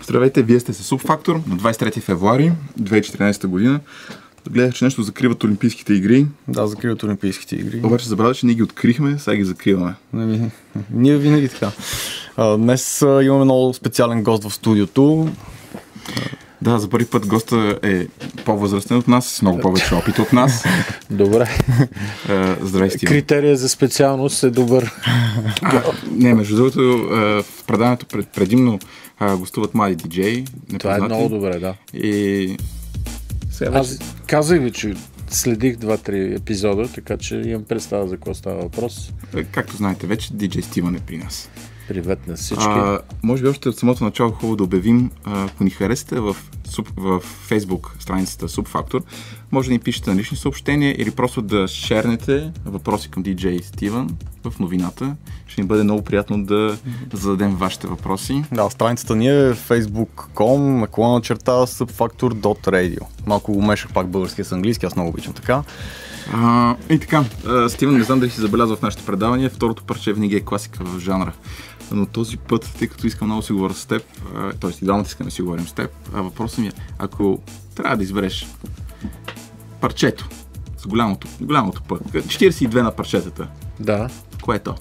Здравейте, вие сте с Subfactor на 23 февруари 2014 година. Гледах, че нещо закриват Олимпийските игри. Да, закриват Олимпийските игри. Обаче забравя, че ние ги открихме, сега ги закриваме. Ние винаги така. Днес имаме много специален гост в студиото. Да, за първи път госта е по-възрастен от нас, с много повече опит от нас. Добре. Здравей, Стивен. Критерия за специалност е добър. Не, между другото, в предаването предимно гостуват млади диджеи. Това е много добре, да. И сега Аз казах ви, че следих 2-3 епизода, така че имам представа за какво става въпрос. Както знаете вече, диджей Стивен е при нас. Привет на всички. Може би още от самото начало хубаво да обявим, ако ни харесате в Facebook страницата Subfactor, може да ни пишете на лични съобщения или просто да шернете въпроси към DJ Стивен в новината. Ще ни бъде много приятно да зададем вашите въпроси. Да, страницата ни е facebook.com/subfactor.radio. Малко умешах пак българския с английски, аз много обичам така. И така, Стивен, не знам дали си забелязал в нашите предавания, второто парче винаги е класика в жанра. Но този път, тъй като искам много да си говоря с теб, т.е. и двамата искаме да си говорим с теб, въпросът ми е, ако трябва да избереш парчето с голямото път, 42 на парчетата, Да. кое е то?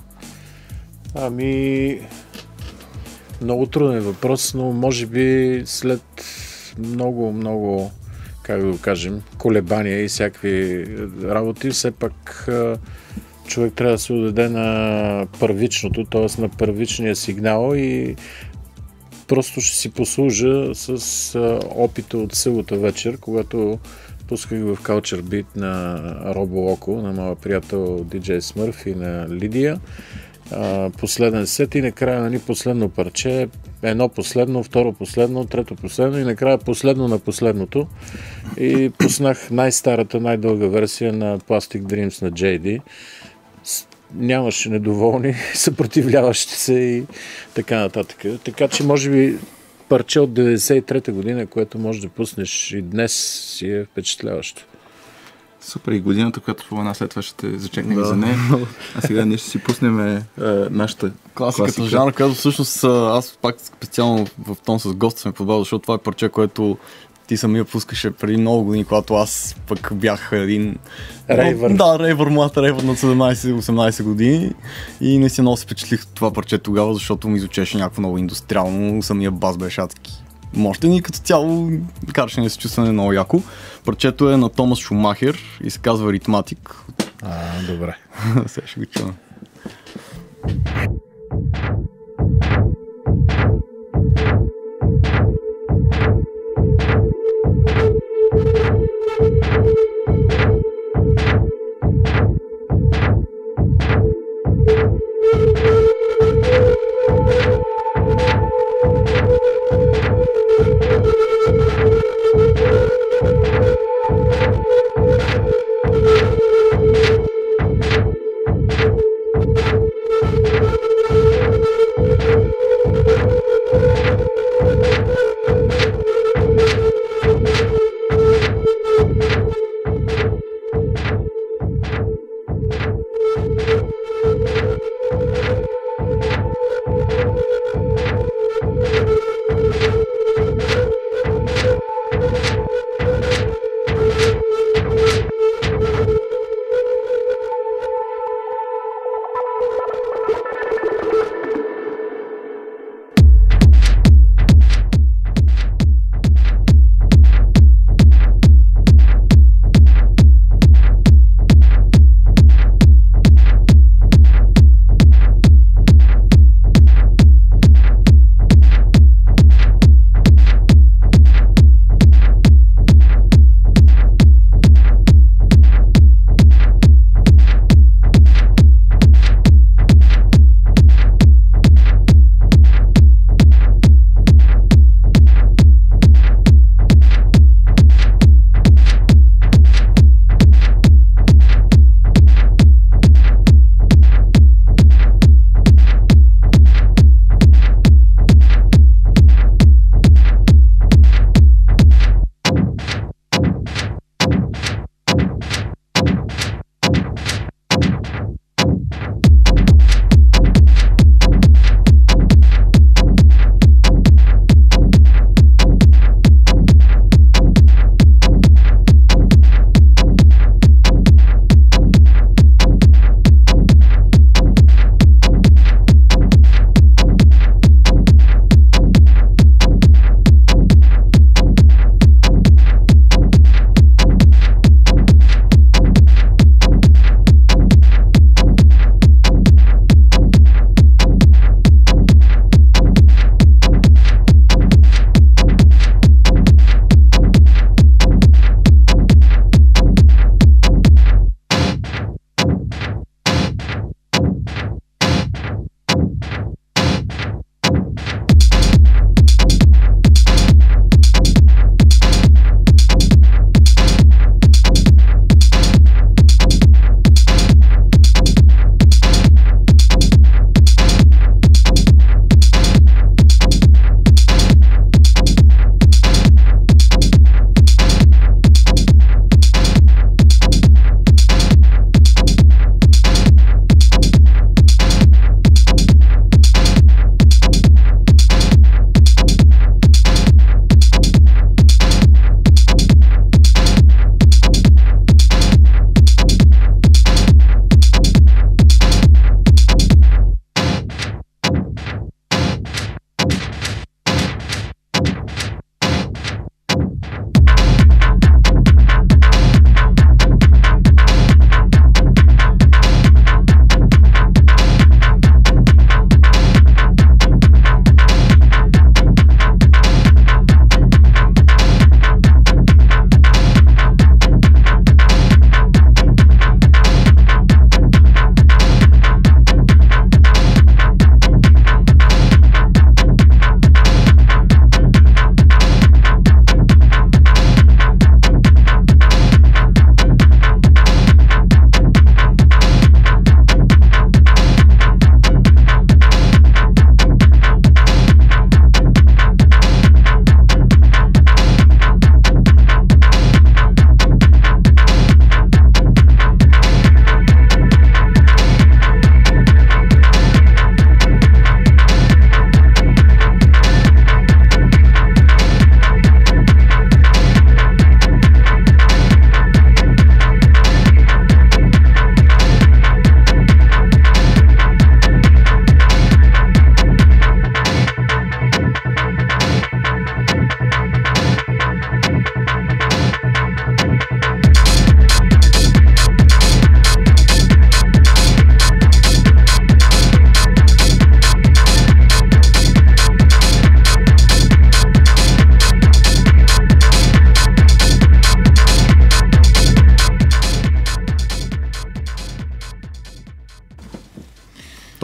Много труден въпрос, но може би след много, как да го кажем, колебания и всякакви работи, все пак човек трябва да се отдаде на първичното, т.е. на първичния сигнал и просто ще си послужа с опита от събота вечер, когато пусках в Culture Beat на Робо Локо, на моя приятел DJ Smurf и на Лидия. Последен сет и накрая ни последно парче, едно последно, второ последно, трето последно и накрая последно на последното. И пуснах най-старата, най-дълга версия на Plastic Dreams на JD. Нямаше недоволни, съпротивляващи се и така нататък. Така че може би парче от 93-та година, което може да пуснеш и днес, си е впечатляващо. Супер, и годината, която спомена, след това ще зачекнем за нея. А сега ние ще си пуснем нашата класика. Жанр, която всъщност аз пак специално в тон с госта сме подбрал, защото това е парче, което ти самия пускаше преди много години, когато аз пък бях един рейвър. Млад рейвър на 17-18 години и наистина много се впечатлих това парче тогава, защото ми звучеше някакво много индустриално, самия бас беше адски мощен и като цяло караше ни се чувстване много яко. Парчето е на Томас Шумахер и се казва Ритматик. Добре. Сега ще го чуем.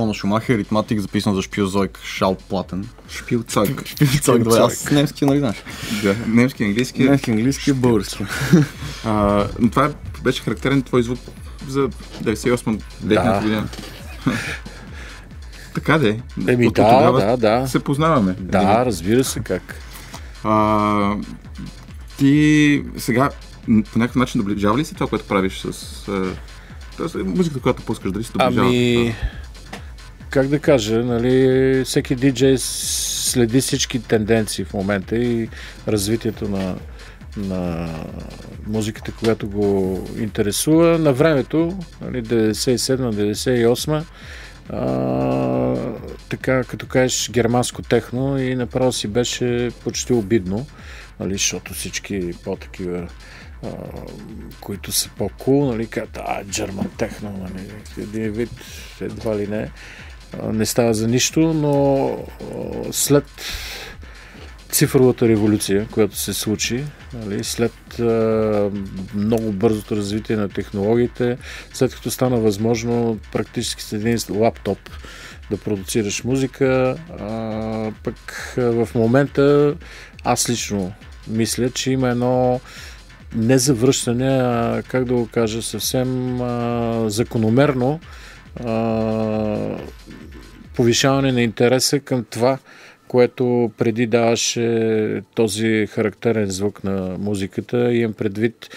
Михаил Шумахер, Ритматик, записан за Шпилзойк, Шалплатен. Шпилцойк. Шпилзойк, да, аз немски, нали знаеш? Да, немски, английски. Немски, английски, български. Но това беше характерен твой звук за 98-2000 година. Така де. Да. Се познаваме. Да, разбира се как. Ти сега по някакъв начин доближава ли си това, което правиш с музиката, която пускаш, дали си доближава? Как да кажа, нали, всеки диджей следи всички тенденции в момента и развитието на музиката, която го интересува. На времето, нали, 97-98, така като кажеш германско техно и направо си беше почти обидно, нали, защото всички по-такива, които са по-кул, нали, казват, German техно, нали, един вид, едва ли не става за нищо, но след цифровата революция, която се случи, нали, след много бързото развитие на технологиите, след като стана възможно практически с един лаптоп да продуцираш музика, пък в момента аз лично мисля, че има едно незавръщане, как да го кажа, съвсем закономерно повишаване на интереса към това, което преди даваше този характерен звук на музиката. Имам предвид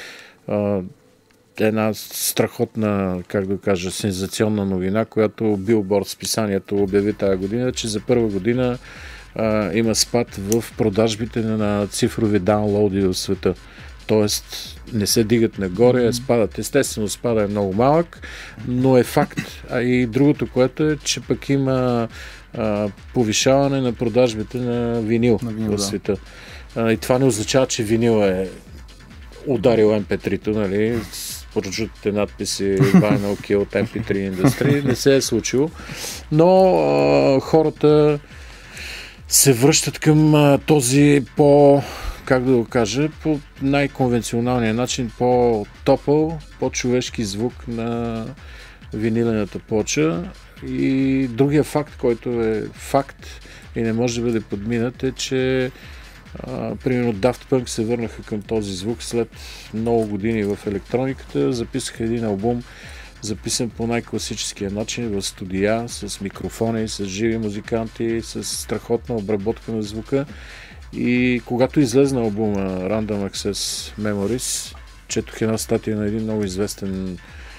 една страхотна, как да кажа, сензационна новина, която Billboard списанието обяви тази година, че за първа година има спад в продажбите на цифрови даунлоуди в света. Тоест не се дигат нагоре, спадат. Естествено, спада е много малък, но е факт. А и другото, което е, че пък има повишаване на продажбите на винил в света. И това не означава, че винил е ударил MP3-то, нали, с прочутите надписи Vinyl Killed MP3 Industry. Не се е случило. Но хората се връщат към този как да го кажа, по най-конвенционалния начин, по-топъл, по-човешки звук на винилената плоча. И другия факт, който е факт и не може да бъде подминат, е, че примерно Daft Punk се върнаха към този звук след много години в електрониката, записаха един албум, записан по най-класическия начин в студия, с микрофони, с живи музиканти, с страхотна обработка на звука. И когато излезна албума Random Access Memories, четох една статия на един много известен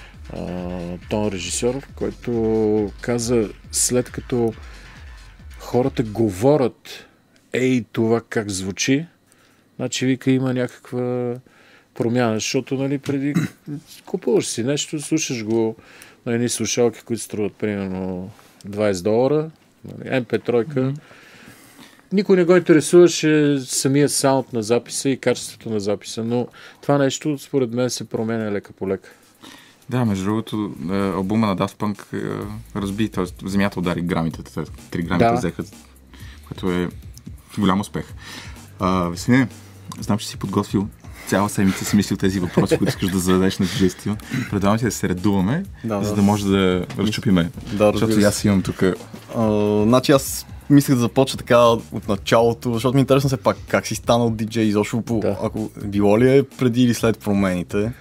тон режисьор, който каза, след като хората говорят това как звучи, значи вика има някаква промяна, защото, нали, преди купуваш си нещо, слушаш го на едни слушалки, които струват примерно $20, нали, MP3, никой не го интересуваше самия саунд на записа и качеството на записа, но това нещо според мен се променя лека по лека. Да, между другото, албума на Daft Punk разби, т.е. земята удари грамите, 3 грамите взеха, което е голям успех. Весене, знам, че си подготвил цяла седмица, си мислил тези въпроси, които искаш да зададеш на DJ. Предавам ти да се редуваме, за да може да разчупиме. Да, защото аз имам тук. Значи аз мислех да започна така от началото, защото ми е интересно все пак как си станал диджей, изобщо ако било ли е преди или след промените?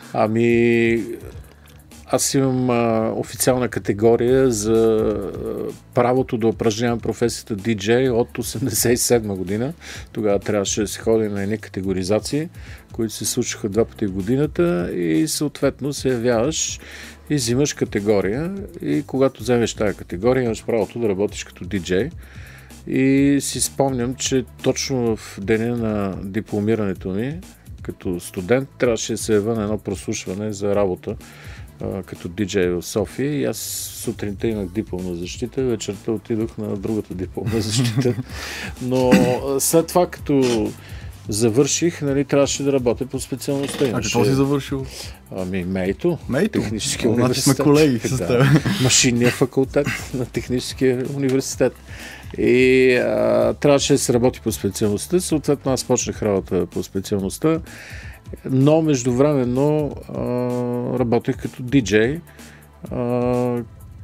Аз имам официална категория за правото да упражнявам професията диджей от 1987 година. Тогава трябваше да се ходи на едни категоризации, които се случваха 2 пъти в годината и съответно се явяваш и взимаш категория. И когато вземеш тази категория, имаш правото да работиш като диджей. И си спомням, че точно в деня на дипломирането ми като студент трябваше да се ява на едно прослушване за работа като диджей в София и аз сутринта имах дипломна защита, вечерта отидох на другата дипломна защита. Но след това, като завърших, нали, трябваше да работя по специалността. Какво си завършил? МЕИТО. Технически университет. Значи сме колеги с теб. Машинния факултет на Техническия университет. И трябваше да се работи по специалността. Съответно, аз почнах работа по специалността, но междувременно работех като диджей.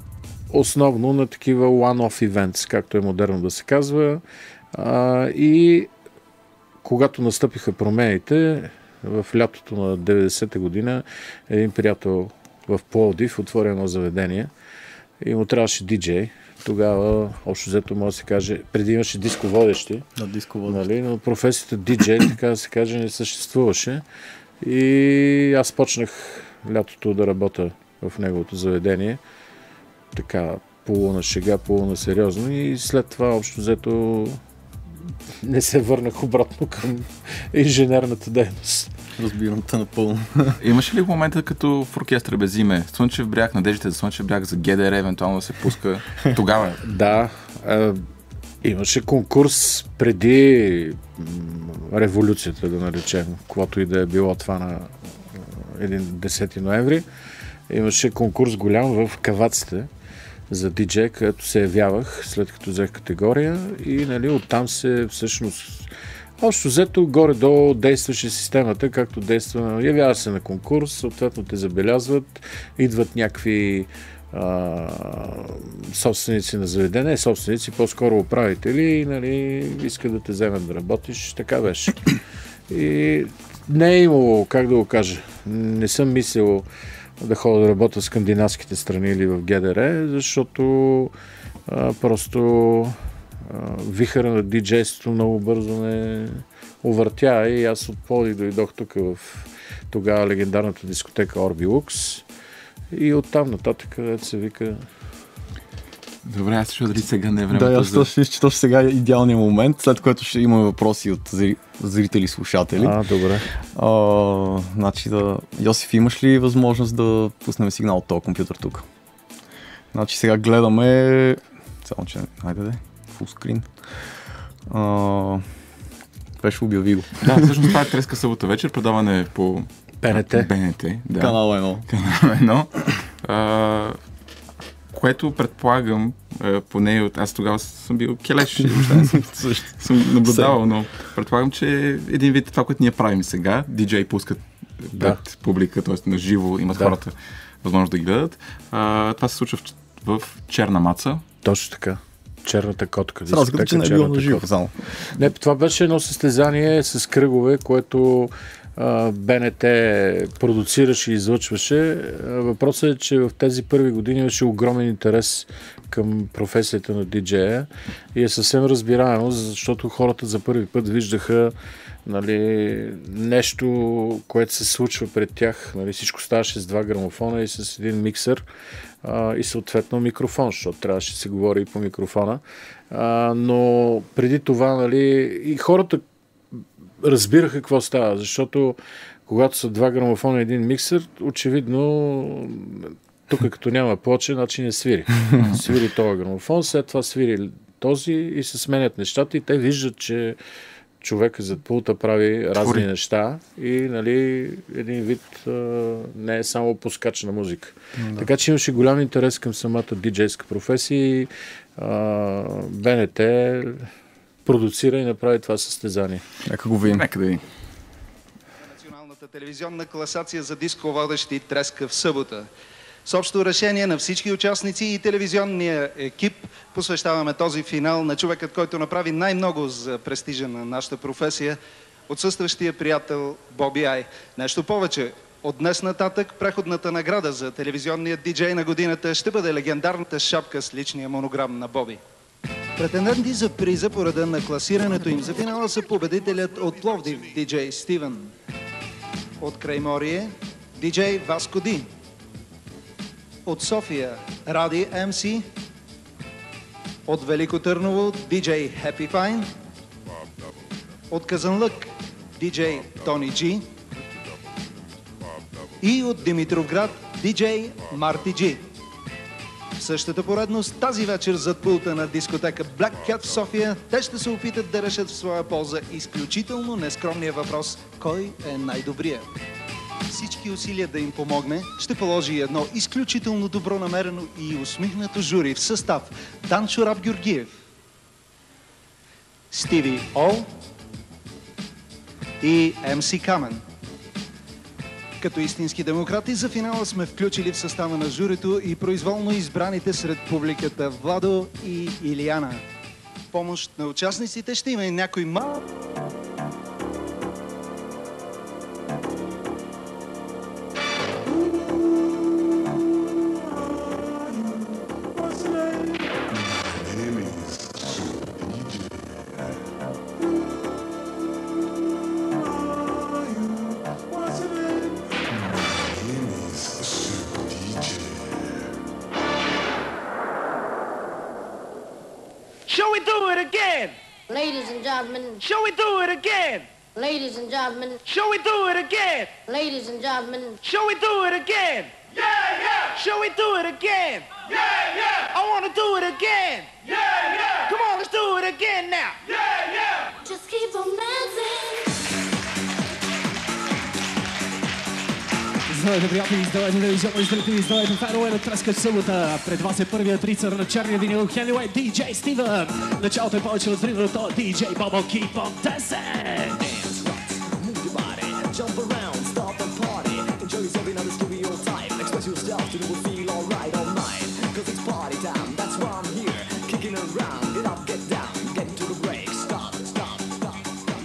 основно на такива one-off events, както е модерно да се казва. И когато настъпиха промените, в лятото на 90-та година, един приятел в Пловдив отвори едно заведение и му трябваше диджей. Тогава, общо взето, може да се каже, преди имаше дисководещи, нали, но професията диджей, така да се каже, не съществуваше. И аз почнах лятото да работя в неговото заведение. Така, полуна шега, полуна сериозно, и след това, общо взето, не се върнах обратно към инженерната дейност. Разбирам те напълно. Имаше ли в момента като в оркестър без име? Слънчев бряг, надеждите за Слънчев бряг, за ГДР, евентуално да се пуска тогава? Да, имаше конкурс преди революцията, да наречем, когато и да е било това на 10 ноември. Имаше конкурс голям в Каваците за диджей, където се явявах след като взех категория, и нали, оттам се всъщност общо взето горе-долу действаше системата, както действа. Явява се на конкурс, съответно те забелязват, идват някакви собственици на заведение, собственици, по-скоро управители, и нали, искат да те вземат да работиш. Така беше. И не е имало, как да го кажа, не съм мислил да ходя да работя в скандинавските страни или в ГДР, защото просто вихъра на диджейството много бързо ме увъртя, и аз от Пловдив дойдох тук в тогава легендарната дискотека Orbi Lux, и оттам нататък, където се вика. Добре, аз ще дали сега не е времето. Да, аз точно че сега е идеалният момент, след което ще има въпроси от зрители и слушатели. Добре. Значи Йосиф, имаш ли възможност да пуснем сигнал от този компютър тук? Значи сега гледаме... Само че... Хайде де. Фулскрин. Беше обяви го. Да, всъщност това е Треска събота вечер, предаване по БНТ. Да. Канал 1. Което предполагам, поне аз тогава съм бил келеш, съм наблюдавал, но предполагам, че един вид това, което ние правим сега, диджей пускат пред публика, т.е. на живо, имат хората възможност да ги гледат. Това се случва в Черна маца. Точно така. Черната котка. Разликата, че не е било на живо само. Не, това беше едно състезание с кръгове, което БНТ продуцираше и излъчваше. Въпросът е, че в тези първи години имаше огромен интерес към професията на диджея, и е съвсем разбираемо, защото хората за първи път виждаха, нали, нещо, което се случва пред тях. Нали, всичко ставаше с 2 грамофона и с един миксер, и съответно микрофон, защото трябваше да се говори и по микрофона. Но преди това, нали, и хората разбираха какво става, защото когато са 2 грамофона и един миксер, очевидно тук като няма плоча, значи не свири. Свири този грамофон, след това свири този и се сменят нещата, и те виждат, че човека зад пулта прави разни неща и, нали, един вид не е само пускач на музика. Така че имаше голям интерес към самата диджейска професия, и БНТ продуцира и направи това състезание. Нека го видим. Нека да видим. Националната телевизионна класация за дисководещи Треска в събота. С общо решение на всички участници и телевизионния екип посвещаваме този финал на човекът, който направи най-много за престижа на нашата професия, отсъстващия приятел Боби Ай. Нещо повече, от днес нататък преходната награда за телевизионния диджей на годината ще бъде легендарната шапка с личния монограм на Боби. Претенденти за приза по реда на класирането им за финала са победителят от Пловдив, диджей Стивен. От Крайморие, диджей Васко Ди. От София, Ради МС. От Велико Търново, диджей Хепи Файн. От Казанлък, диджей Тони Джи. И от Димитровград, диджей Марти Джи. В същата поредност тази вечер зад пулта на дискотека Black Cat в София те ще се опитат да решат в своя полза изключително нескромния въпрос: кой е най-добрият? Всички усилия да им помогне ще положи едно изключително добронамерено и усмихнато жури в състав: Данчо Раб Георгиев, Стиви Ол и МС Камен. Като истински демократи за финала сме включили в състава на журито и произволно избраните сред публиката Владо и Илияна. В помощ на участниците ще има и някой малък... Shall we do it again? Ladies and gentlemen, Shall we do it again? ladies and gentlemen, Shall we do it again? ladies and gentlemen, Shall we do it again? Yeah, yeah. Shall we do it again? Yeah, yeah. I want to do it again. Yeah, yeah. Come on, let's do it again now. Yeah, yeah. just keep on dancing. Здравейте, приятели, здравейте, телевизионни зрители, здравейте, фенове на Треска събота. Пред вас е първият рицар на черния винил Хенлуей, диджей Стивън. Началото е повече от времето, диджей Бобо, keep on dancing. Dance, rock, move your body, jump around, stop and party. Enjoy yourself in the studio time, express yourself till you will feel alright all night. Cause it's party time, that's why I'm here, kicking around, get up, get down, get into the break, stop, stop, stop, stop.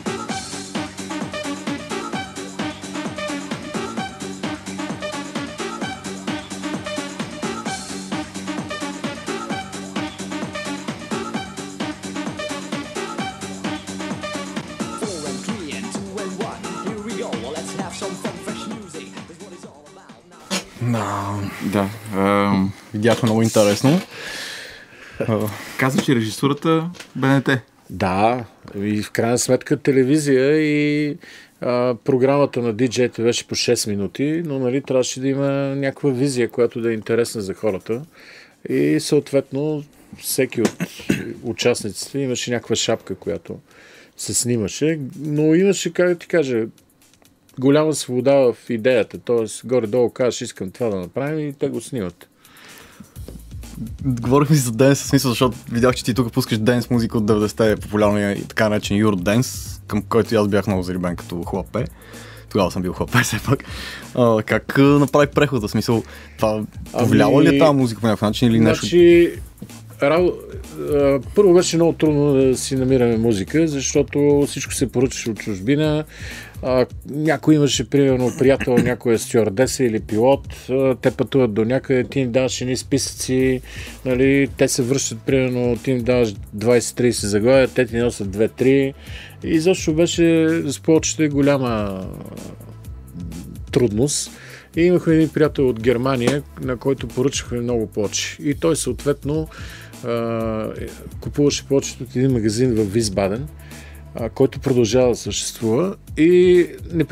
Да. Да. Видяхме много интересно. Каза, че режисурата БНТ. Да, и в крайна сметка телевизия и програмата на диджеите беше по 6 минути, но нали, трябваше да има някаква визия, която да е интересна за хората. И съответно всеки от участниците имаше някаква шапка, която се снимаше, но имаше, как да ти кажа, голяма свобода в идеята. Т.е. горе-долу кажеш, искам това да направим и те го снимат. Говорихме си за денс, в смисъл, защото видях, че ти тук пускаш денс музика от 90-те, популярния и така наречен Eurodance, към който аз бях много зарибен като хлапе. Тогава съм бил хлапе все пак. Как направих прехода? В смисъл, това повлияло ли е тази музика по някакъв начин или нещо? Значи, първо беше много трудно да си намираме музика, защото всичко се поръчаше от чужбина. Някой имаше, примерно, приятел, някоя стюардеса или пилот, те пътуват до някъде, ти им даваш едни списъци, нали, те се връщат, примерно, ти им даваш 20-30 заглавия, те ти носят 2-3 и защо беше с плочите голяма трудност. И имахме един приятел от Германия, на който поръчахме много плочи. И той съответно купуваше плочите от един магазин в Висбаден, който продължава да съществува и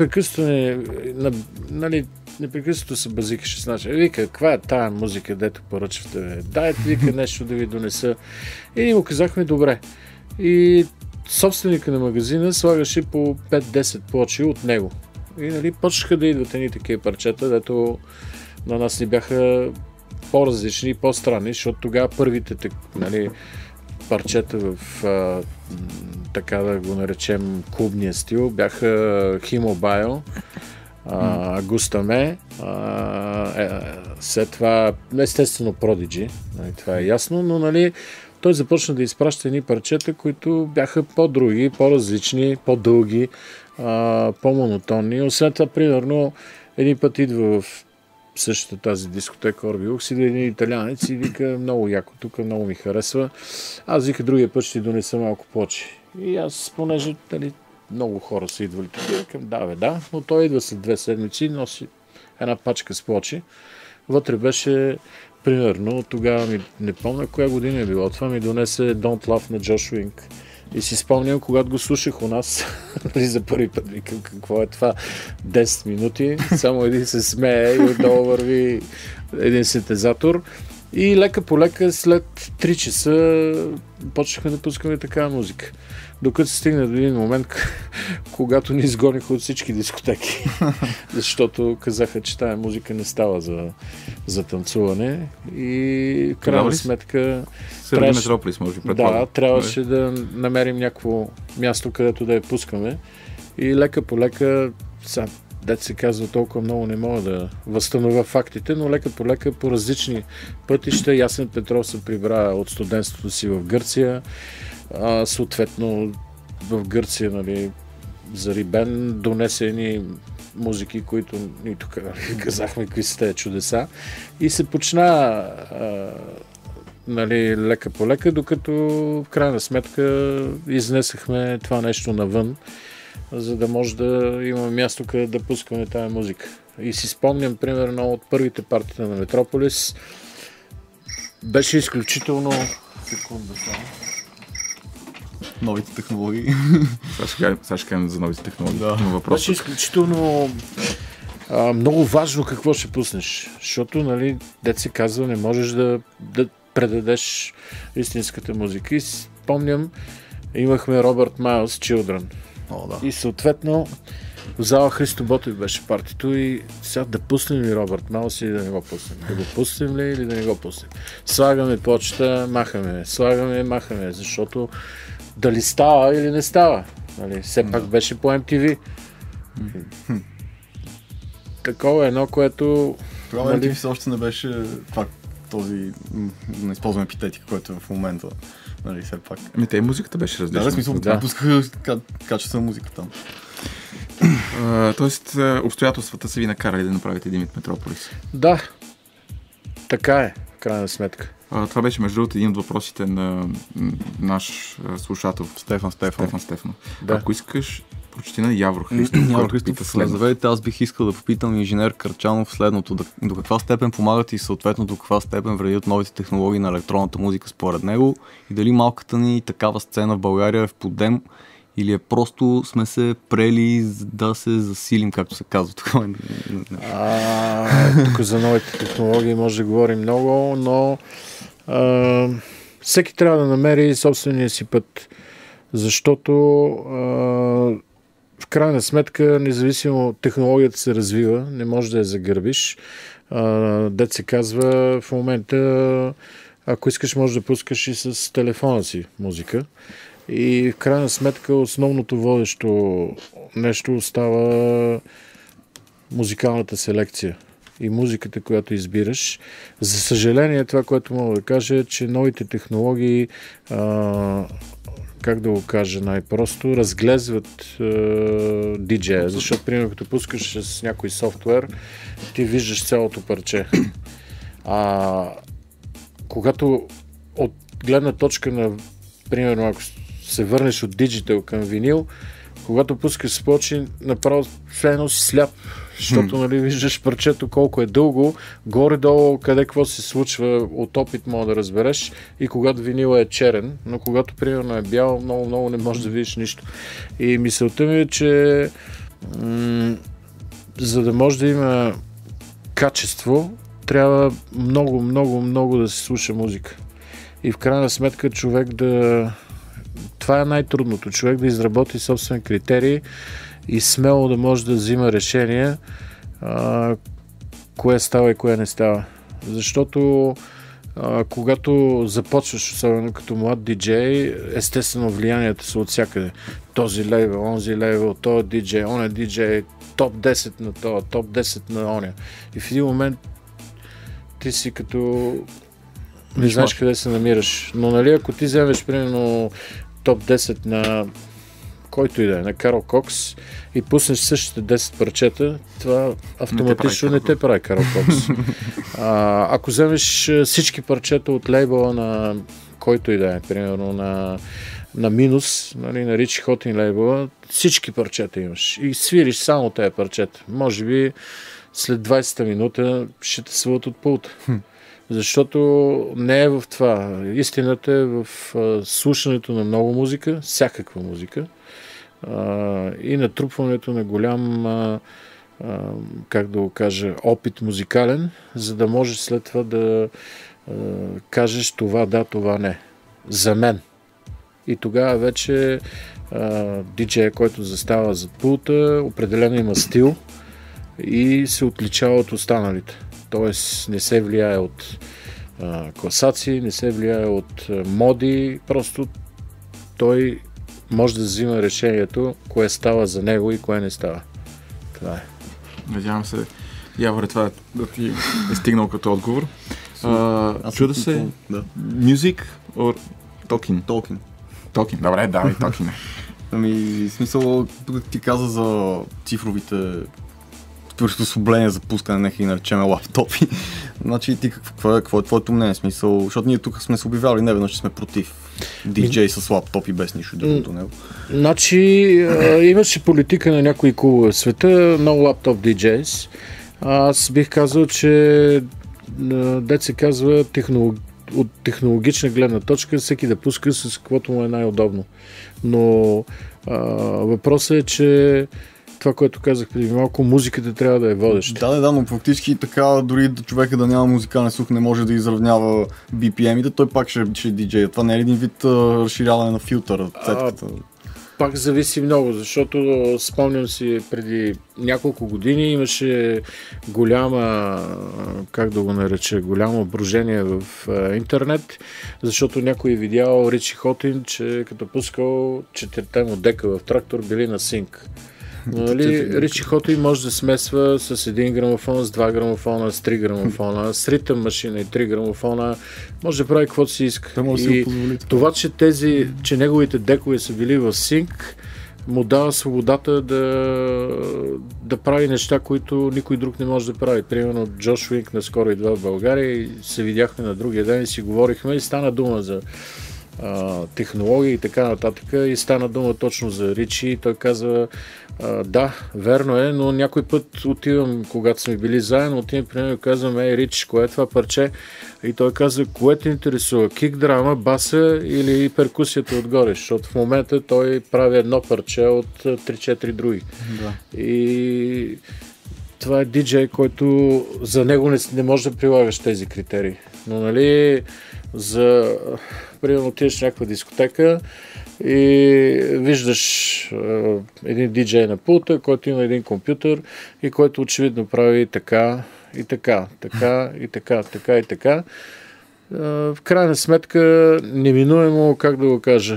непрекъснато се базикаше с начин. Вика, каква е тая музика, дето поръчвате? Дайте, вика, нещо да ви донеса. И ни му казахме, добре. И собственика на магазина слагаше по 5-10 плочи от него. И нали, почнаха да идват едни такива парчета, дето на нас ни бяха по-различни и по-странни, защото тогава първите нали, парчета в така да го наречем клубния стил бяха He-Mobile, Густаме, след това естествено Prodigy, нали, това е ясно, но нали, той започна да изпраща едни парчета, които бяха по-други, по-различни, по-дълги, по-монотонни. Освен това, примерно, един път идва в същата тази дискотека Орбилукс и един италянец и вика, много яко, тук много ми харесва. Аз вика, другия път ще ти донеса малко плочи. И аз, понеже нали, много хора са идвали тук, викам, да, но той идва след 2 седмици, носи една пачка с плочи. Вътре беше, примерно, тогава не помня коя година е било, това ми донесе Don't Love на Джош Уинк. И си спомням, когато го слушах у нас, за първи път викам, какво е това, 10 минути, само един се смее и отдолу върви един синтезатор. И лека по лека, след 3 часа, почнахме да пускаме такава музика. Докато се стигна до един момент, когато ни изгониха от всички дискотеки. Защото казаха, че тая музика не става за танцуване. И в крайна сметка... Сърди Метрополис, може би, предполагам. Да, трябваше да намерим някакво място, където да я пускаме. И лека по лека, дето се казва, толкова много не мога да възстановя фактите, но лека по лека по различни пътища. Ясен Петров се прибра от студентството си в Гърция. Съответно в Гърция, нали, Зарибен донесе едни музики, които и тук казахме какви са тези чудеса. И се почна нали, лека по лека, докато в крайна сметка изнесахме това нещо навън, за да може да имаме място, къде да пускаме тази музика. И си спомням, примерно, от първите партии на Метрополис. Беше изключително... Секунда само. Новите технологии. Сега ще кажем за новите технологии. Да. Беше изключително много важно какво ще пуснеш. Защото, нали, дет се казва, не можеш да предадеш истинската музика. И спомням, имахме Робърт Майлс, Children. Да. И съответно в зала Христо Ботев беше партито и сега да пуснем ли Робърт Майлс или да не го пуснем? Да го пуснем ли или да не го пуснем? Слагаме почта, махаме. Слагаме, махаме. Защото дали става или не става? Нали, все пак беше по MTV. Такова едно, което... Тогава MTV все още не беше този, не използваме епитетика, който е в момента. Нали, все пак. Те и музиката беше различна. Да, смисъл, пускаха качествена музика там. Тоест, обстоятелствата са ви накарали да направите Димит Метрополис. Да, така е, в крайна сметка. Това беше, между другото, един от въпросите на наш слушател. Стефан. Да. Ако искаш, прочети на Явро Христов, който пита следното. Здравейте, аз бих искал да попитам инженер Карчанов следното. До каква степен помагат и съответно до каква степен вредят новите технологии на електронната музика според него и дали малката ни такава сцена в България е в подем или е просто сме се прели да се засилим, както се казва. Тук за новите технологии може да говорим много, но всеки трябва да намери собствения си път, защото в крайна сметка, независимо технологията се развива, не може да я загърбиш. Дет се казва, в момента, ако искаш, може да пускаш и с телефона си музика. И в крайна сметка основното водещо нещо остава музикалната селекция и музиката, която избираш. За съжаление, това, което мога да кажа е, че новите технологии, как да го кажа най-просто, разглезват диджея, защото, примерно, като пускаш с някой софтуер, ти виждаш цялото парче. Когато от гледна точка на, примерно, ако се върнеш от диджитал към винил, когато пускаш спочи, направо все едно си сляп, защото нали, виждаш парчето колко е дълго, горе-долу къде какво се случва, от опит мога да разбереш и когато винила е черен, но когато примерно е бял, много не можеш да видиш нищо. И мисълта ми е, че за да може да има качество, трябва много да се слуша музика. И в крайна сметка човек да... Това е най-трудното. Човек да изработи собствен критерий и смело да може да взима решение кое става и кое не става. Защото когато започваш, особено като млад диджей, естествено влиянията са от всякъде. Този лейбъл, онзи лейбъл, този диджей, он е диджей, топ 10 на това, топ 10 на оня. И в един момент ти си като... Не знаеш къде се намираш. Но нали, ако ти вземеш примерно топ 10 на който и да е, на Карл Кокс и пуснеш същите 10 парчета, това автоматично не те прави Карл Кокс. Ако вземеш всички парчета от лейбъла на който и да е, примерно на Минус, нали, на Ричи Хотин лейбъла, всички парчета имаш и свириш само тези парчета. Може би след 20-та минута ще те свалят от пулта. Защото не е в това. Истината е в слушането на много музика, всякаква музика и натрупването на голям как да го кажа, опит музикален, за да можеш след това да кажеш това да, това не. За мен. И тогава вече диджея, който застава зад пулта, определено има стил и се отличава от останалите. Тоест не се влияе от класации, не се влияе от моди, просто той може да взима решението, кое става за него и кое не става. Това е. Надявам се, Яворе, това да ти е стигнал като отговор. Чуда се, music or talking? Talking, добре, давай talking. Ами, смисъл, тук ти каза за цифровите приспособления за пускане, нека ги наречем лаптопи. Значи ти какво е твоето мнение, смисъл? Защото ние тук сме се обявявали неведнъж, че сме против DJ с лаптопи без нищо друго до него. Значи имаше политика на някои клубове в света, no лаптоп DJs. Аз бих казал, че дет се казва от технологична гледна точка всеки да пуска с каквото му е най-удобно. Но въпросът е, че това, което казах преди малко, музиката трябва да е водеща. Да, но фактически така, дори човека да няма музикален слух, не може да изравнява BPM-ите, той пак ще DJ. Това не е един вид разширяване на филтъра, цетката. Пак зависи много, защото спомням си преди няколко години имаше голяма, как да го нареча, голямо обрушение в интернет, защото някой видял Ричи Хотин, че като пускал 4 му дека в трактор били на синк. Нали, Ричи Хотин може да смесва с 1 грамофон, с 2 грамофона, с 3 грамофона, с ритъм машина и 3 грамофона, може да прави каквото си иска. И това, че неговите декове са били в синк, му дава свободата да прави неща, които никой друг не може да прави. Примерно Джош Уинк наскоро идва в България и се видяхме на другия ден и си говорихме и стана дума за технологии и така нататък и стана дума точно за Ричи и той казва да, верно е, но някой път отивам, когато сме били заедно, отивам при него и казвам, Рич, кое е това парче? И той казва, кое те интересува? Кик драма, баса или перкусията отгоре? Защото в момента той прави едно парче от 3-4 други. Да. И това е диджей, който за него не може да прилагаш тези критерии. Но нали, примерно отидеш в някаква дискотека и виждаш един диджей на пулта, който има един компютър и който очевидно прави така и така, така и така, така и така. В крайна сметка, неминуемо, как да го кажа,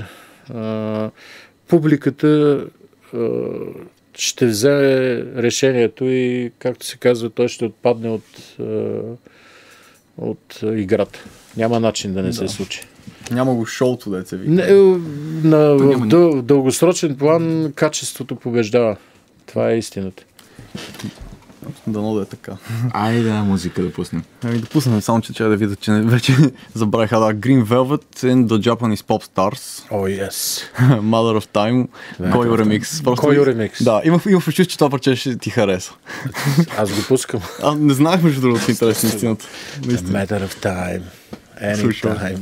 публиката ще вземе решението и, както се казва, той ще отпадне от играта. Няма начин да не се случи. Няма го шоуто, да се вика. В дългосрочен план качеството побеждава. Това е истината. Дано да е така. Айде, музика да пуснем. Да пуснем, само че трябва да видя, че вече забравих. Green Velvet and the Japanese Pop Stars. Oh, yes. Mother of Time. Койо ремикс. Койо ремикс. Да, имах чувство, че това парче ще ти хареса. Аз го пускам. Не знаех, между другото, си интересна истината. Matter of Time. Anytime.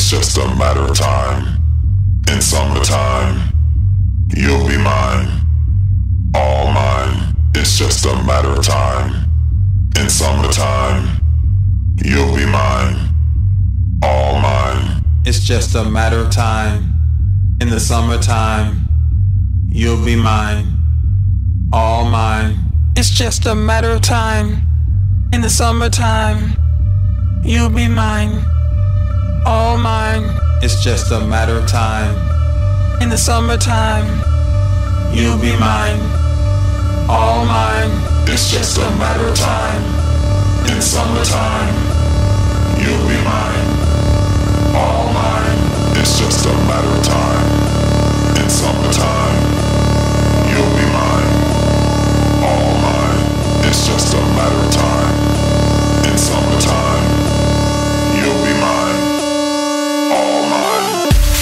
just a matter of time. In summertime, you'll be mine. All mine. It's just a matter of time. In summertime, you'll be mine. All mine. It's just a matter of time. In the summertime, you'll be mine. All mine. It's just a matter of time. In the summertime, you'll be mine. All mine. It's just a matter of time. In the summertime, you'll be mine. All mine. It's just a matter of time. In summertime, you'll be mine. All mine. It's just a matter of time. In summertime, you'll be mine. All mine. It's just a matter of time. In summertime, you'll be mine. All mine.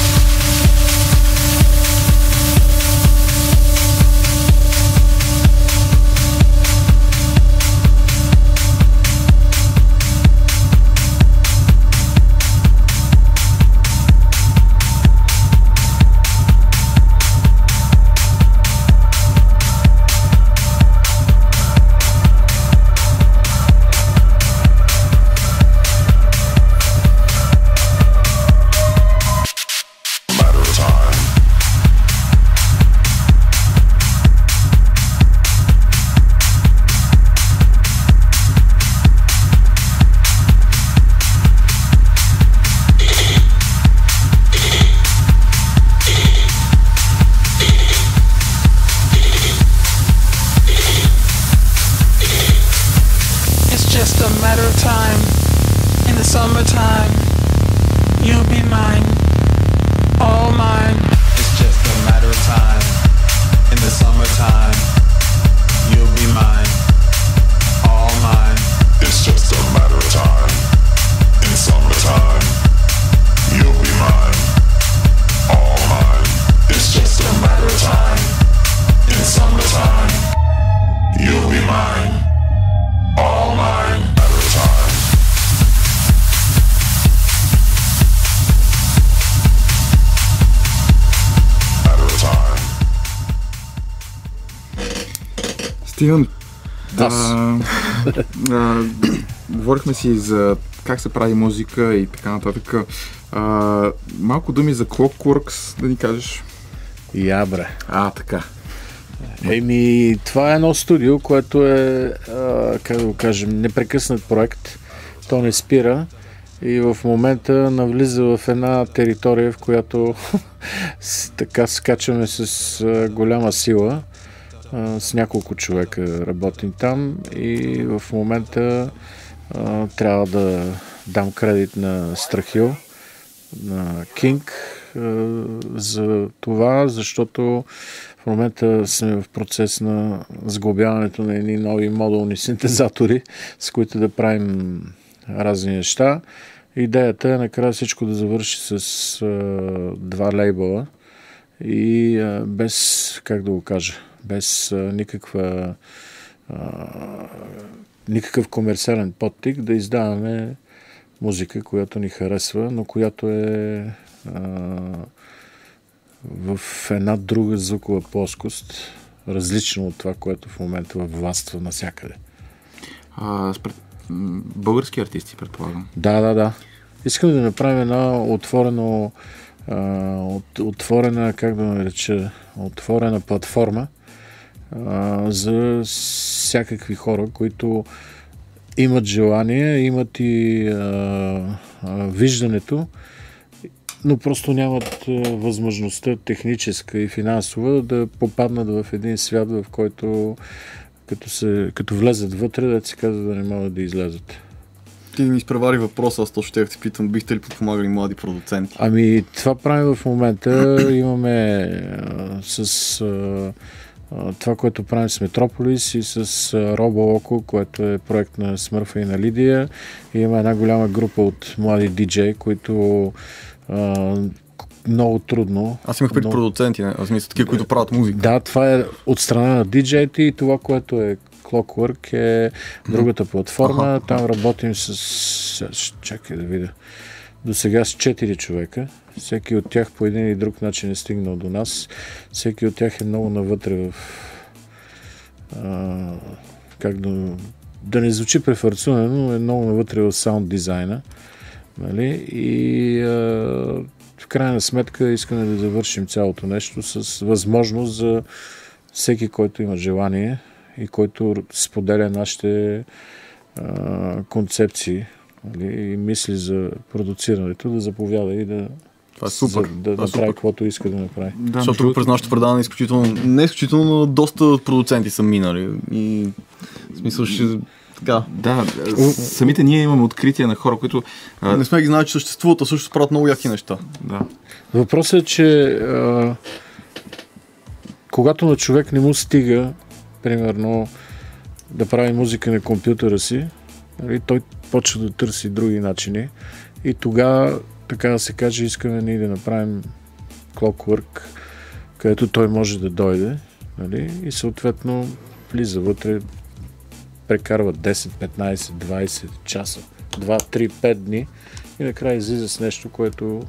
Стивън, говорихме си за как се прави музика и така нататък. Малко думи за Clockworks, да ни кажеш. Бре. Така. Това е едно студио, което е, как да го кажем, непрекъснат проект. То не спира и в момента навлиза в една територия, в която така скачаме с голяма сила. С няколко човека работим там и в момента трябва да дам кредит на Страхил, на Кинг за това, защото в момента сме в процес на сглобяването на едни нови модулни синтезатори, с които да правим разни неща. Идеята е накрая всичко да завърши с два лейбъла и без, как да го кажа, без никакъв комерциален подтик да издаваме музика, която ни харесва, но която е в една друга звукова плоскост, различно от това, което в момента властва навсякъде. Български артисти, предполагам. Да. Искам да направим една отворена, как да нареча, отворена платформа за всякакви хора, които имат желание, имат и виждането, но просто нямат възможността техническа и финансова да попаднат в един свят, в който като влезат вътре, да се казва да не могат да излезат. Ти ми изпревари въпроса, аз точно ще ти питам, бихте ли подпомагали млади продуценти? Това правим в момента. Имаме това, което правим с Метрополис и с Робо Око, което е проект на Смърфа и на Лидия. И има една голяма група от млади диджеи, които много трудно. Аз имах пред продуценти, аз мисля такива, които правят музика. Да, това е от страна на диджеите и това, което е Clockwork е другата платформа. Там работим с... Чакай да видя. до сега с 4 човека. Всеки от тях по един или друг начин е стигнал до нас. Всеки от тях е много навътре в... как да не звучи префарцунено, но е много навътре в саунд дизайна. Нали? И в крайна сметка искаме да завършим цялото нещо с възможност за всеки, който има желание и който споделя нашите концепции, нали? И мисли за продуцирането, да заповяда и да това е супер. Да направи каквото иска да направи. Да, защото през нашето предаване не изключително, но доста продуценти са минали. И в смисъл ще... Така. Да, самите ние имаме открития на хора, които... Не сме ги знали, че съществуват, а също правят много яки неща. Да. Въпросът е, че когато на човек не му стига, примерно, да прави музика на компютъра си, нали, той почва да търси други начини и тогава, така да се каже, искаме ние да направим Clockwork, където той може да дойде, нали, и съответно влиза вътре, прекарва 10, 15, 20 часа, 2, 3, 5 дни и накрая излиза с нещо, което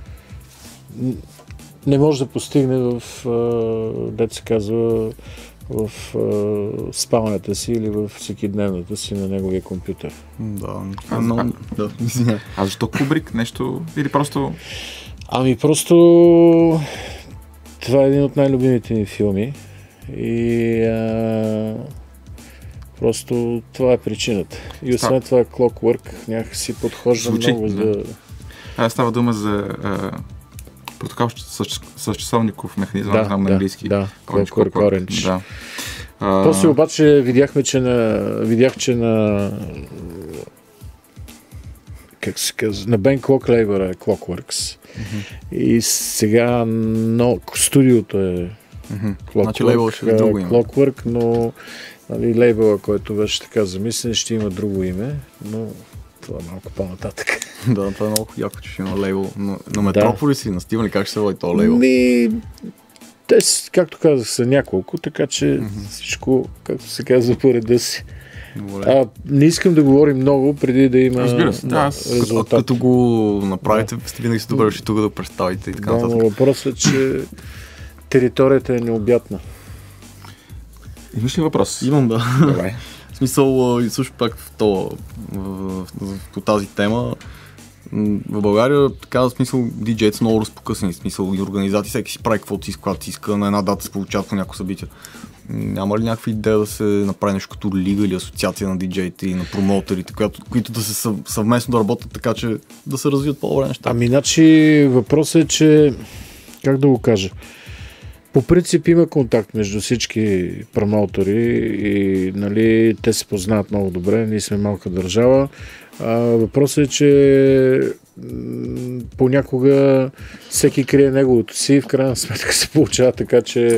не може да постигне в, дето се казва, в спалнята си или в всекидневната си на неговия компютър. Да, а защо Кубрик? Нещо или просто... Ами просто това е един от най-любимите ми филми и просто това е причината. И освен това Clockwork някакси подхожда много да. Става дума за протокол с часовников механизъм, да, знам на английски. Да, Clockwork Orange. Да. После обаче видях, че на как се казва, на Ben Clock Labor е Clockworks. И сега студиото е Clockwork, но нали, лейбъла, който беше така замислен, ще има друго име, но това е малко по-нататък. Да, това е много яко, че ще има лейбъл. На Метрополис или на Стивен ли как ще се води този лейбъл? Те, както казах, са няколко, така че всичко, както се казва, по реда си. Не искам да говорим много, преди да има резултат. Като го направите, сте винаги се добре, тук да представите и така нататък. Но въпросът е, че територията е необятна. Имаш ли въпрос? Имам, да. Давай. В смисъл, също пак по тази тема, в България, така в смисъл, диджеите са много разпокъсани, в смисъл и организации, всеки си прави каквото си иска, когато си иска, на една дата се получават по някакво събитие. Няма ли някаква идея да се направи нещо като лига или асоциация на диджеите и на промоутерите, които да се съвместно да работят така, че да се развият по-добре неща? Ами, значи, въпросът е, че, как да го кажа, по принцип има контакт между всички промоутери и нали, те се познават много добре, ние сме малка държава. Въпросът е, че понякога всеки крие неговото си и в крайна сметка се получава така, че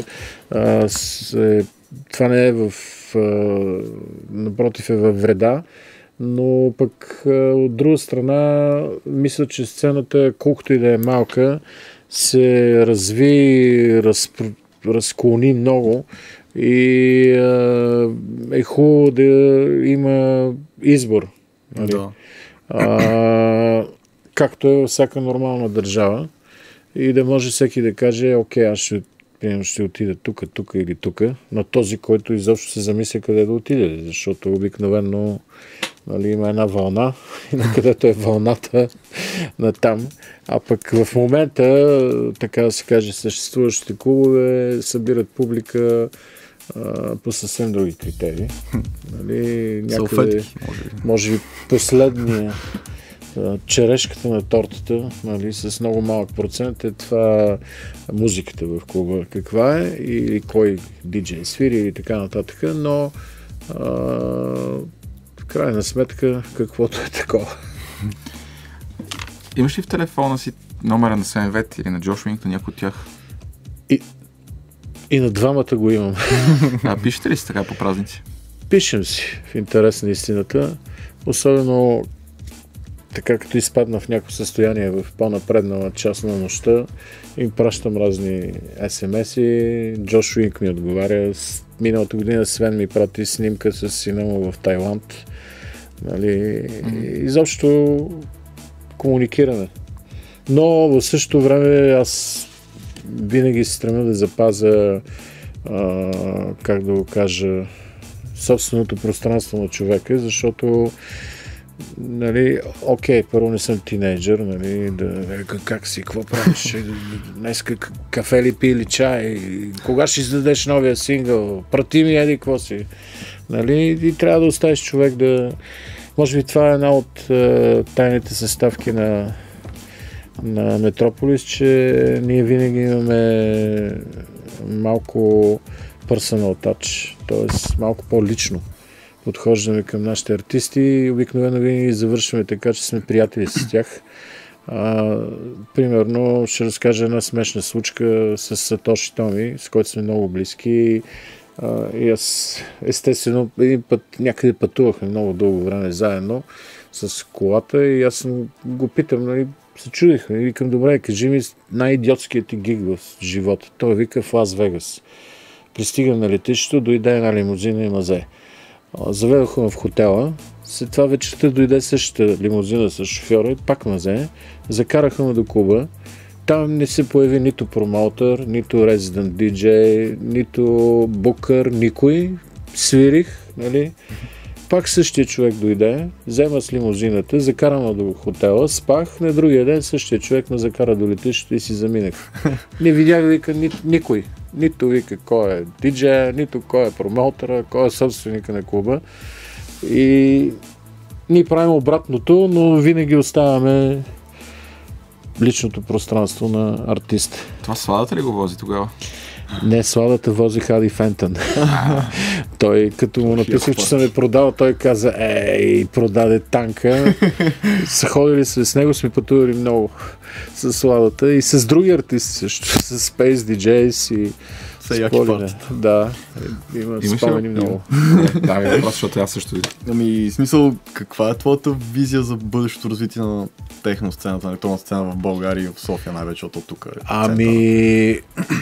това не е напротив е във вреда, но пък от друга страна мисля, че сцената, колкото и да е малка, се разви, разклони много и е хубаво да има избор. Нали? Да. Както е във всяка нормална държава и да може всеки да каже, окей, аз ще отида тук или тук, на този, който изобщо се замисля къде да отиде, защото обикновено нали, има една вълна и на където е вълната на там. А пък в момента, така да се каже, съществуващите клубове събират публика по съвсем други критерии. Нали, някъде, може би последния черешката на тортата, нали, с много малък процент е това музиката в клуба. Каква е или кой диджей свири или така нататък, но в крайна сметка каквото е такова. Имаш ли в телефона си номера на Сенвет или на Джош Уинг, на някой от тях? И на двамата го имам. Пишете ли си така по празници? Пишем си, в интерес на истината. Особено така като изпадна в някакво състояние в по-напреднала част на нощта, им пращам разни SMS-и. Джош Уинг ми отговаря. Миналата година Свен ми прати снимка с сина му в Тайланд. Нали? Изобщо комуникираме. Но в същото време аз винаги се стремя да запазя, как да го кажа, собственото пространство на човека, защото нали, окей, първо не съм тинейджър, нали, как си, какво правиш, днес кафе ли пи или чай, кога ще издадеш новия сингъл, прати ми еди, какво си, нали, и трябва да оставиш човек да, може би това е една от тайните съставки на Метрополис, че ние винаги имаме малко personal touch, т.е. малко по-лично подхождаме към нашите артисти и обикновено винаги завършваме така, че сме приятели с тях. Примерно ще разкажа една смешна случка с Сатоши Томи, с който сме много близки. И аз естествено един път някъде пътувахме много дълго време заедно с колата и аз го питам, нали, се чудих, нали, викам, добре, кажи ми най-идиотският ти гиг в живота. Той вика в Лас Вегас. Пристигам на летището, дойде една лимузина и мазе. Заведоха ме в хотела, след това вечерта дойде същата лимузина с шофьора и пак мазе. Закараха ме до клуба. Там не се появи нито промоутър, нито резидент диджей, нито букър, никой. Свирих, нали? Пак същия човек дойде, взема с лимузината, закара ме до хотела, спах, на другия ден същия човек ме закара до летището и си заминах. Не видях, вика, никой. Нито вика кой е диджея, нито кой е промоутъра, кой е собственика на клуба. И ние правим обратното, но винаги оставяме личното пространство на артиста. Това Сладата ли го вози тогава? Не, Сладата вози Хади Фентън. Той, като му написах, че съм продал, той каза, продаде танка. Са ходили с него, сме пътували много с Сладата и с други артисти също, с Space DJs и да, има спомени много. Да, защото аз също. Ами, смисъл, каква е твоята визия за бъдещото развитие на техносцената, на електронна сцена в България и в София най-вече, от тук е? Ами,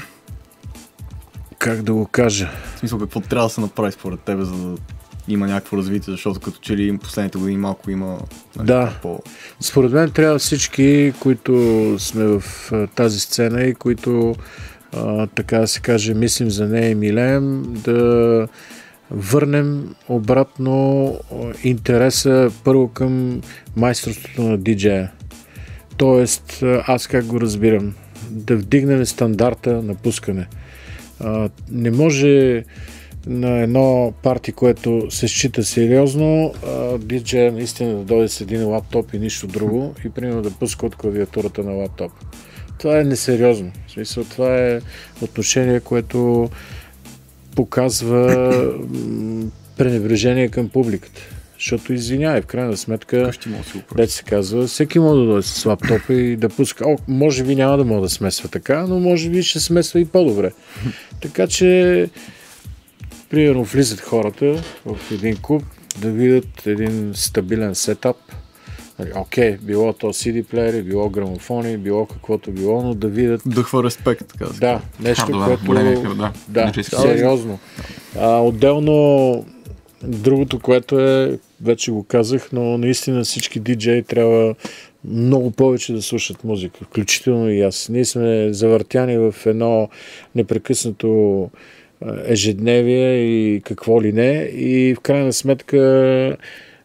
как да го кажа? В смисъл, какво трябва да се направи според тебе, за да има някакво развитие, защото като че ли последните години малко има... Да, според мен трябва всички, които сме в тази сцена и които така да се каже, мислим за нея и милеем, да върнем обратно интереса първо към майсторството на диджея. Тоест, аз как го разбирам, да вдигнем стандарта на пускане. Не може на едно парти, което се счита сериозно, диджея наистина да дойде с един лаптоп и нищо друго и примерно да пуска от клавиатурата на лаптоп. Това е несериозно. В смисъл, това е отношение, което показва пренебрежение към публиката. Защото извинявай, в крайна сметка, дето се казва, всеки може да дойде с лаптопа и да пуска. Може би няма да мога да смесва така, но може би ще смесва и по-добре. Така че, примерно, влизат хората в един клуб да видят един стабилен сетап. Окей, било то CD плеери, било грамофони, било каквото било, но да видят... Дъхва респект, така. Да, нещо, което... Да, сериозно. Отделно, другото, което е, вече го казах, но наистина всички диджеи трябва много повече да слушат музика, включително и аз. Ние сме завъртяни в едно непрекъснато ежедневие и какво ли не, и в крайна сметка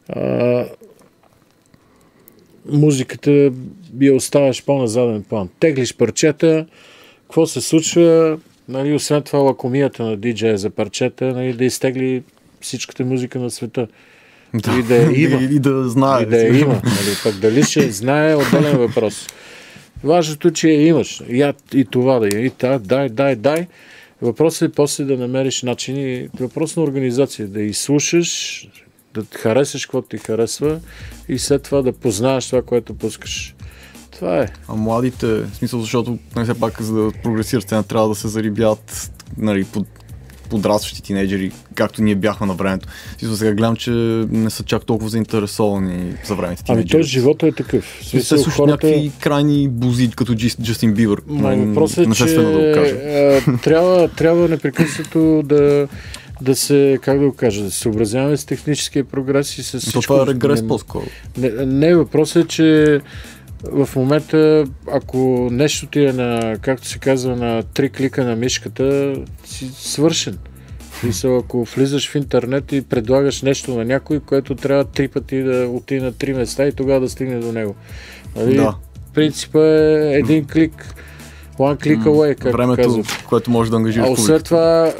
музиката я оставяш по-назаден план. Теглиш парчета, какво се случва, нали, освен това лакомията на диджея за парчета, нали, да изтегли всичката музика на света. Да. И да я има. И да знае. И да я има. Нали, пък дали ще знае, отделен въпрос. Важното е, че я имаш. И това да я. И дай. Въпросът е после да намериш начини. Въпрос на организация. Да изслушаш, да харесаш каквото ти харесва и след това да познаеш това, което пускаш. Това е. А младите, в смисъл, защото все пак за да прогресира сцена трябва да се зарибят, нали, подрастващи тинейджери, както ние бяхме на времето. Сега гледам, че не са чак толкова заинтересовани за времето тинейджери. Ами този живота е такъв. Се слушат някакви крайни бузи, като Джастин Бибър. Въпросът е, че трябва непрекъснато да се, как да го кажа, да се съобразяваме с техническия прогрес и с всичко. Това е регрес по-скоро. Не, въпросът е, че в момента, ако нещо ти е на, както се казва, на 3 клика на мишката, си свършен. Мисъл, ако влизаш в интернет и предлагаш нещо на някой, което трябва 3 пъти да отиде на 3 места и тогава да стигне до него. Нали? Да. Принципът е един клик, one click away, както времето, казват. което може да ангажира публиката. След това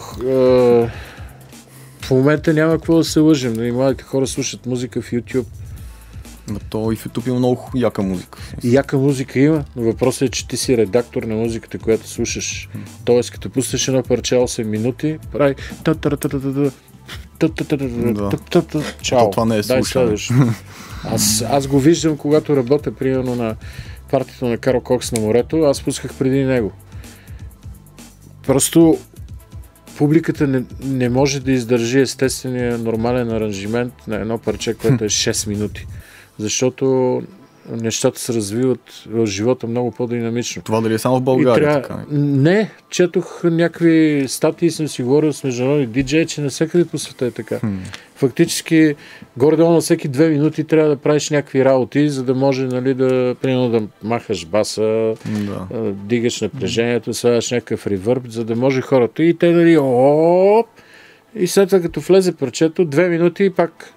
в момента няма какво да се лъжим. Нали? Младите хора слушат музика в YouTube. Но то и в YouTube има много яка музика. Яка музика има, но въпросът е, че ти си редактор на музиката, която слушаш. Тоест, като пуснеш едно парче 8 минути, прави чао, това не е слушане. Аз го виждам, когато работя, примерно, на партията на Карл Кокс на морето, аз пусках преди него. Просто публиката не може да издържи естествения нормален аранжимент на едно парче, което е 6 минути. Защото нещата се развиват в живота много по-динамично. Това дали е само в България? Така? Не, четох някакви статии и съм си говорил с международни диджеи, че навсякъде по света е така. Фактически, горе-долу на всеки 2 минути трябва да правиш някакви работи, за да може, нали, примерно да махаш баса, дигаш напрежението, слагаш някакъв ревърб, за да може хората и те, нали, и след това като влезе парчето, 2 минути и пак.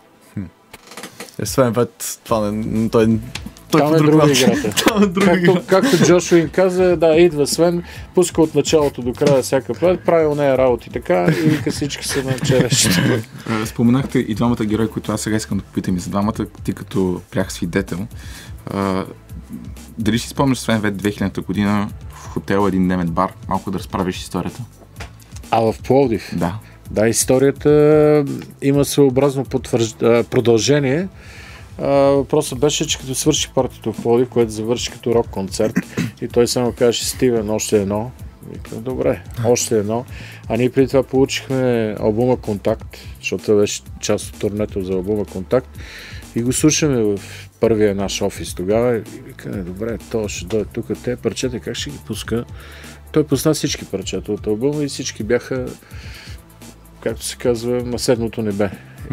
Свен Вет, това не... Той там е друга играта. Както Джош Уин каза, да, идва Свен, пуска от началото до края всяка път, прави нея работи така и вика всички са на черещи. Споменахте и двамата герои, които аз сега искам да попитам и за двамата, ти като прях свидетел. Дали си спомняш Свен Вет 2000-та година в хотел един дневен бар? Малко да разправиш историята. В Пловдив? Да. Да, историята има своеобразно продължение. Въпросът беше, че като свърши партито в Пловдив, което завърши като рок концерт и той само казваше: Стивен, още едно. Викам: добре, още едно. А ние преди това получихме албума Контакт, защото беше част от турнето за албума Контакт и го слушаме в първия наш офис тогава и викаме: добре, то ще дойде тук, те парчета как ще ги пуска? Той пусна всички парчета от албума и всички бяха, както се казва, на седмото небе.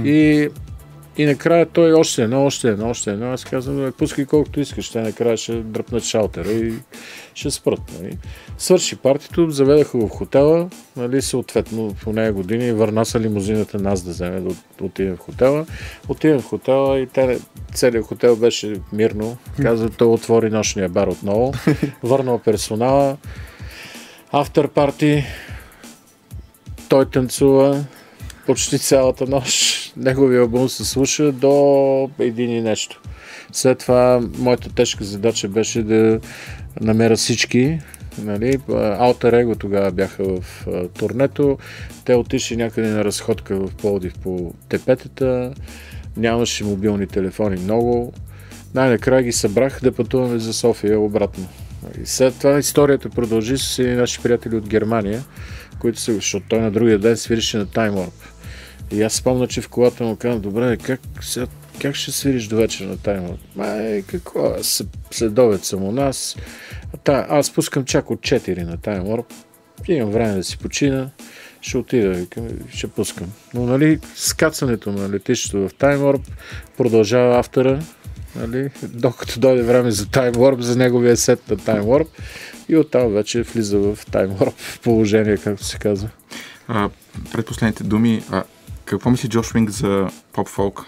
И накрая той още едно. Аз казвам: пускай колкото искаш, те накрая ще дръпнат шалтера и ще спрат. Нали. Свърши партито, заведаха го в хотела, нали, съответно по нея години върна са лимузината нас да вземе да отидем в хотела. Отидем в хотела и целият хотел беше мирно. Каза, той отвори нощния бар отново, върнал персонала, афтер парти, той танцува почти цялата нощ. Неговия албум се слуша до един и нещо. След това моята тежка задача беше да намеря всички. Нали? Alter Ego тогава бяха в турнето. Те отишли някъде на разходка в Пловдив по тепетата. Нямаше мобилни телефони много. Най-накрая ги събрах да пътуваме за София обратно. И след това историята продължи с наши приятели от Германия, които се, защото той на другия ден свирише на Time Warp. И аз спомня, че в колата му казвам: добре, как ще свириш до вечера на Time Warp? Какво? Следовец съм у нас. Аз пускам чак от 4 на Time Warp. Имам време да си почина. Ще отида, ще пускам. Но, нали, скацането на летището в Time Warp продължава автора, нали, докато дойде време за Time Warp, за неговия сет на Time Warp и оттам вече влиза в Time Warp в положение, както се казва. Предпоследните думи, какво мисли Джош Уинг за поп-фолк?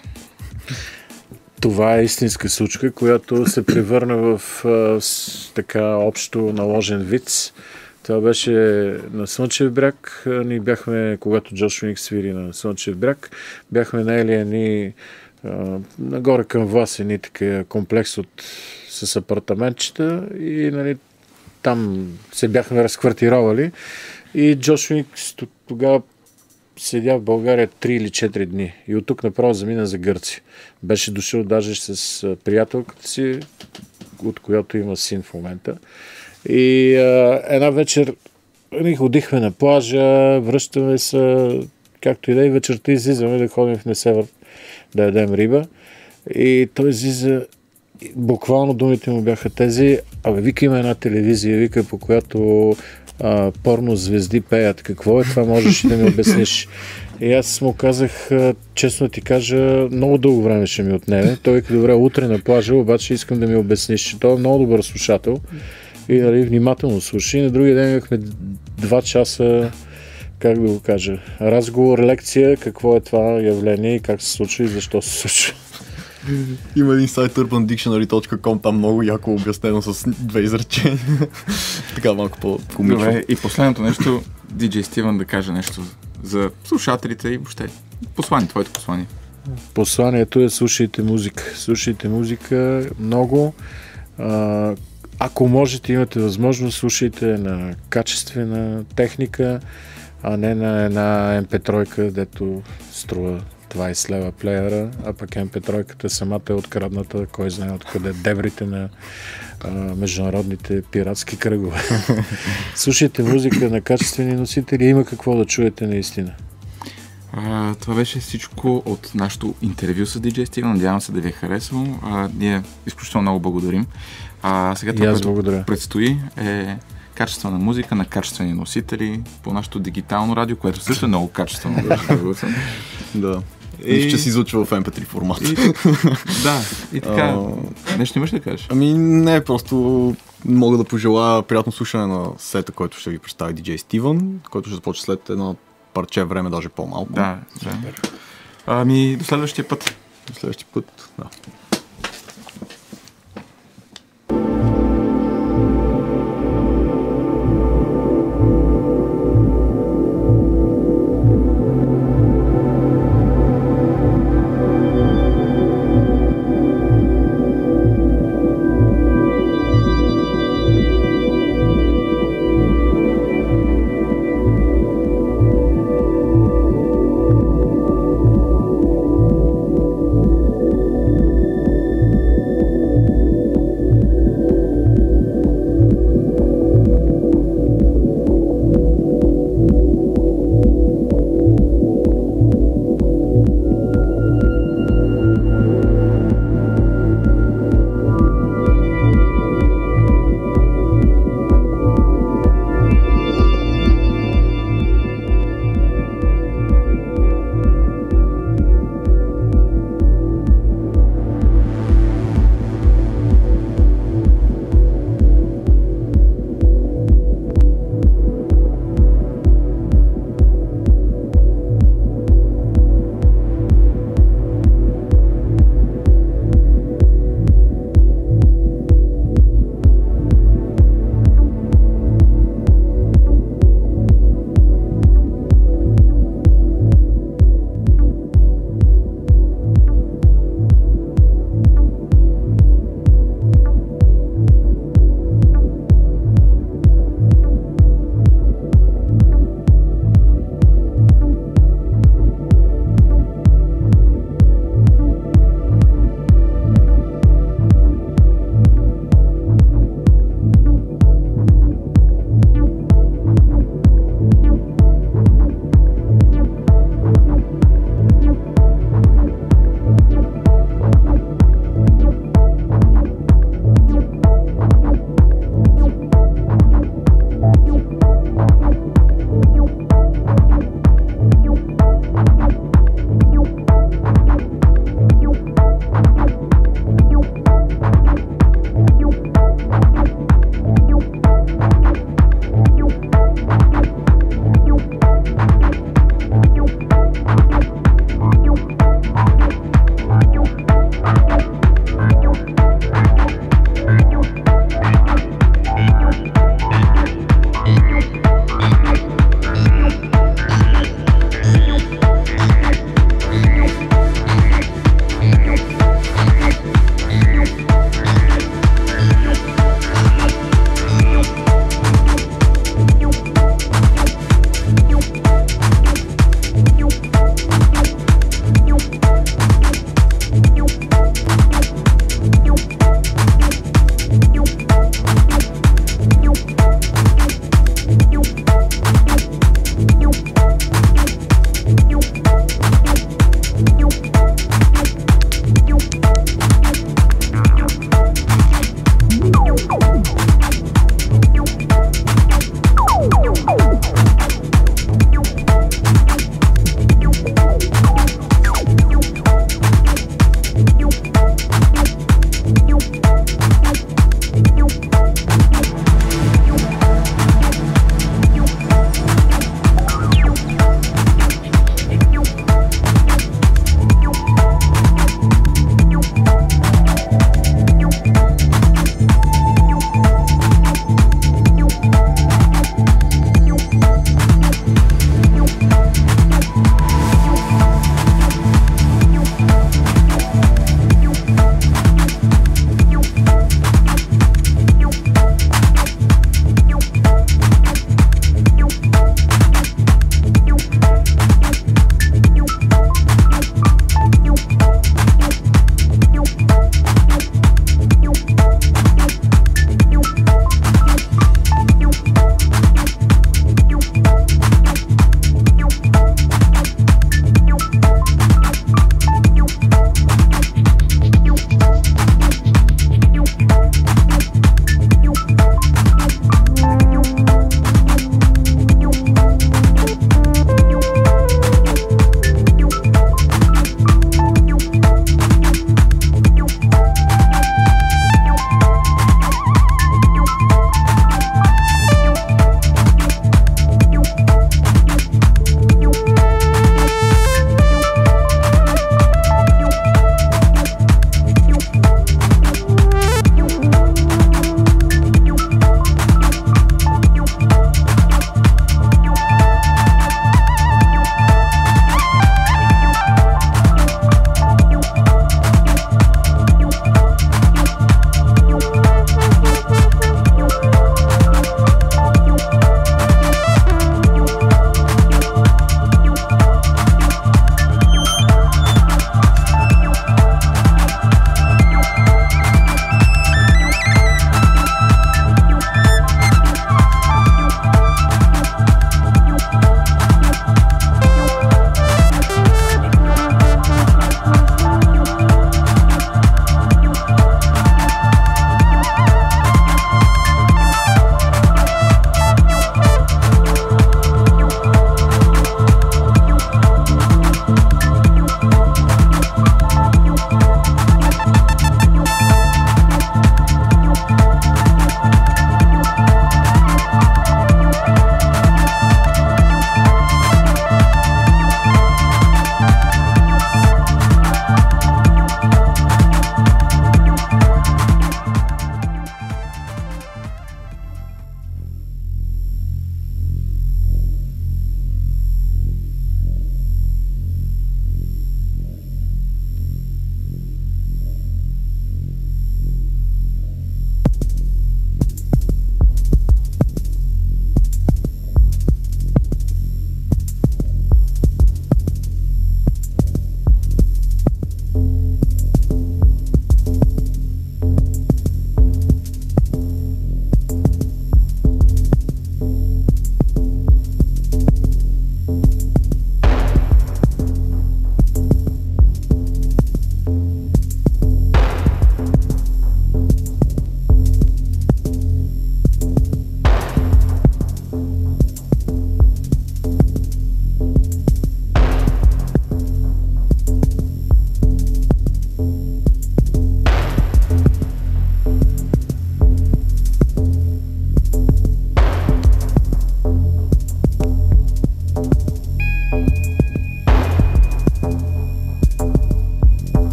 Това е истинска случка, която се превърна в така общо наложен виц. Това беше на Слънчев бряг. Ние бяхме, когато Джош Уинг свири на Слънчев бряг, бяхме наели едни нагоре към вас едни такива комплекс с апартаментчета и, нали, там се бяхме разквартировали и Джош Уинг тогава седя в България 3 или 4 дни и от тук направо замина за Гърция. Беше дошъл даже с приятелката си, от която има син в момента. И една вечер ние ходихме на плажа, връщаме се, както и да, и вечерта излизаме да ходим в Несевър да ядем риба. И той излиза, буквално думите му бяха тези: вика, има една телевизия, вика, по която порно звезди пеят. Какво е това? Можеш да ми обясниш? И аз му казах, честно ти кажа, много дълго време ще ми отнеме. Той вика, добре, утре на плажа, обаче искам да ми обясниш, че той е много добър слушател и нали, внимателно слуша. И на другия ден имахме 2 часа, как да го кажа, разговор, лекция, какво е това явление и как се случва и защо се случва. Има един сайт urbandictionary.com, там много яко обяснено с 2 изречения. Така малко по-комично. Добре, и последното нещо, DJ Стивън да каже нещо за слушателите и въобще твоето послание. Посланието е слушайте музика. Слушайте музика много. Ако можете, имате възможност, слушайте на качествена техника, а не на една MP3, дето струва 20 лева плеера, а пък MP3-ката самата е открадната, кой знае откъде, дебрите на международните пиратски кръгове. Слушайте музика на качествени носители, има какво да чуете наистина. Това беше всичко от нашото интервю с DJ Стивън. Надявам се да ви е харесало. Ние изключително много благодарим. Сега това, което предстои е качествена музика на качествени носители по нашото дигитално радио, което също е много качествено. Да. И ще се излучва в MP3 формат. Да, и така. Нещо имаш да кажеш? Ами не, просто мога да пожелая приятно слушане на сета, който ще ви представи DJ Стивън, който ще започне след едно парче време, даже по-малко. Да. Ами до следващия път. Да.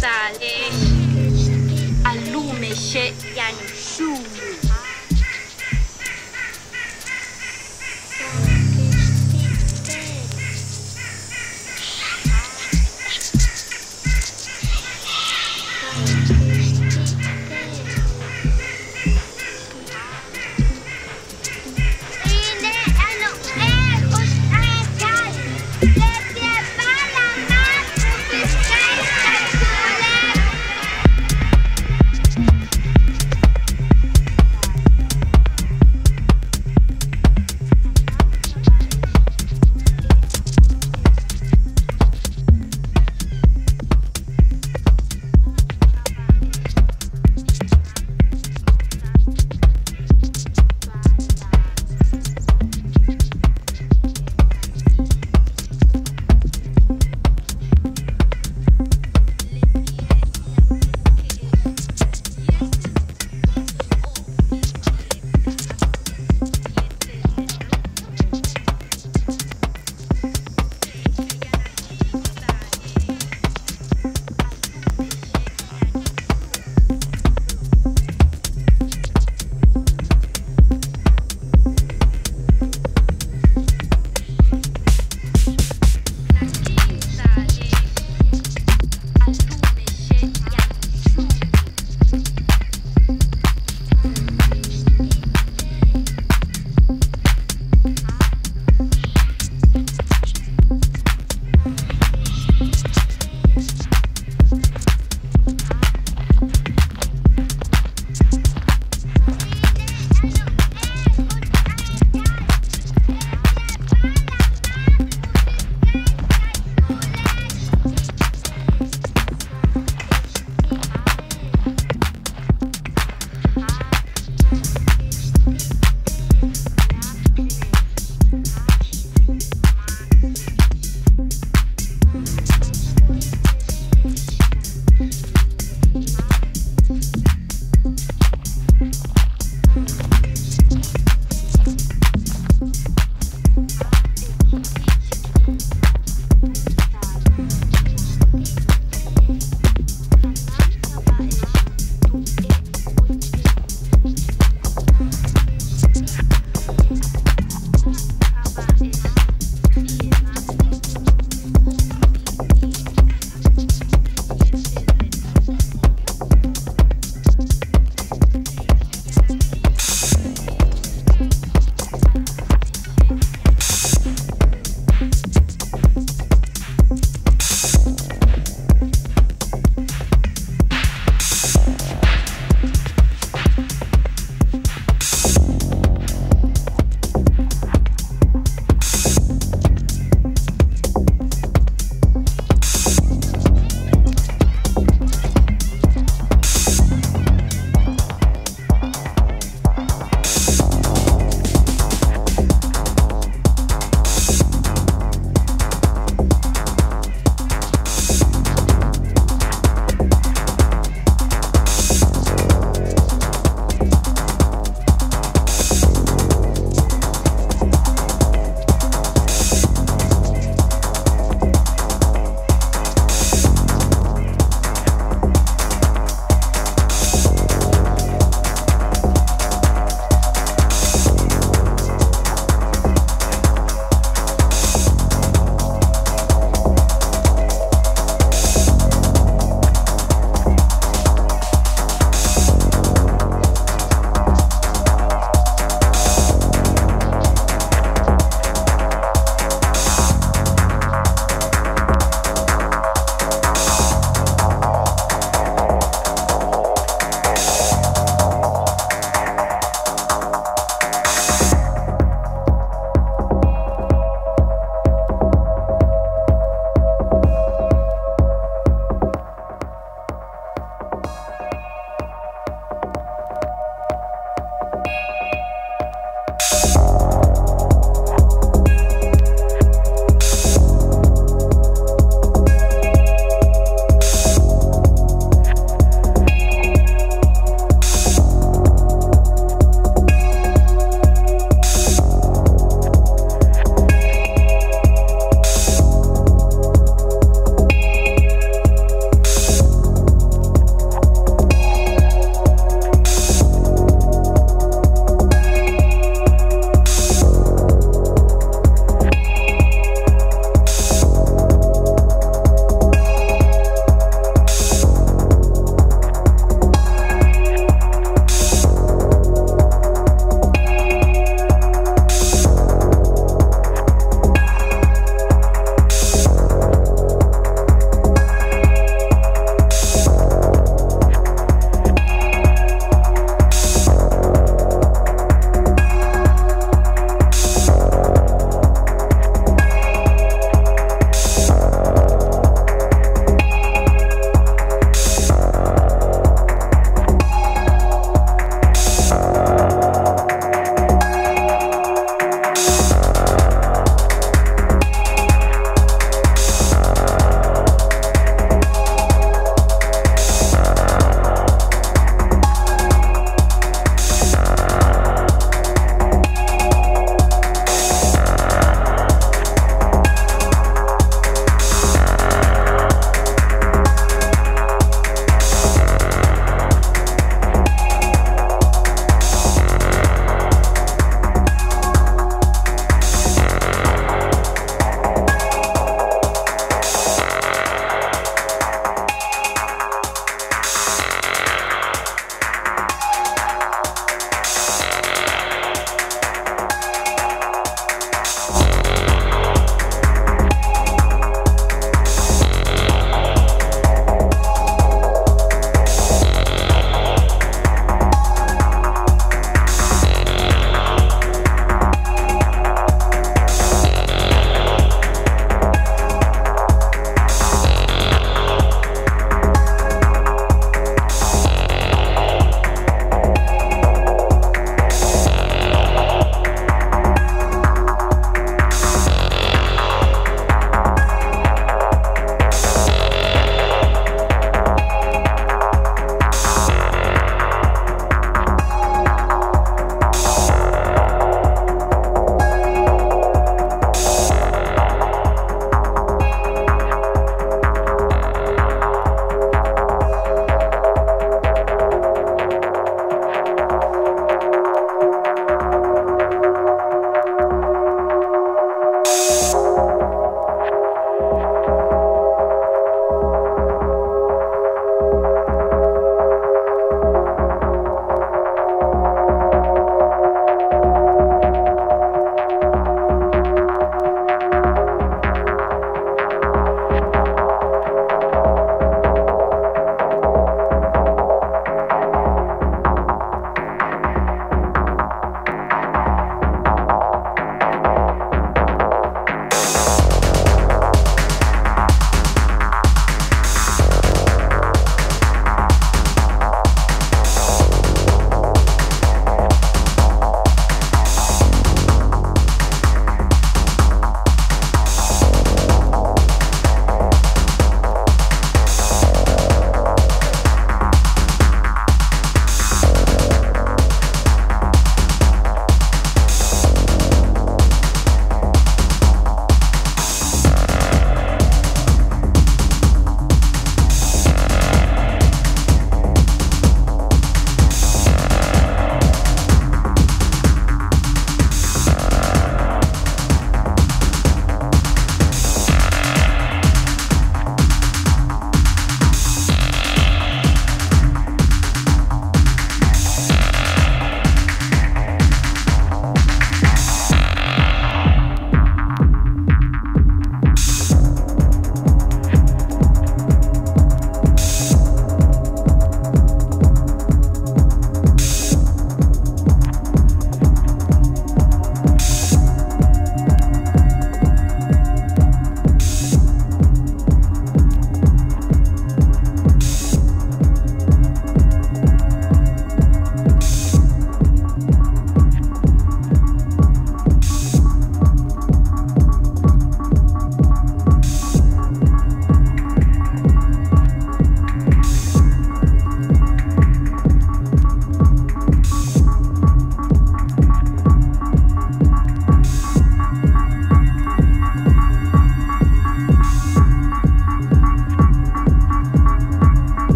sale al lume scegliano su.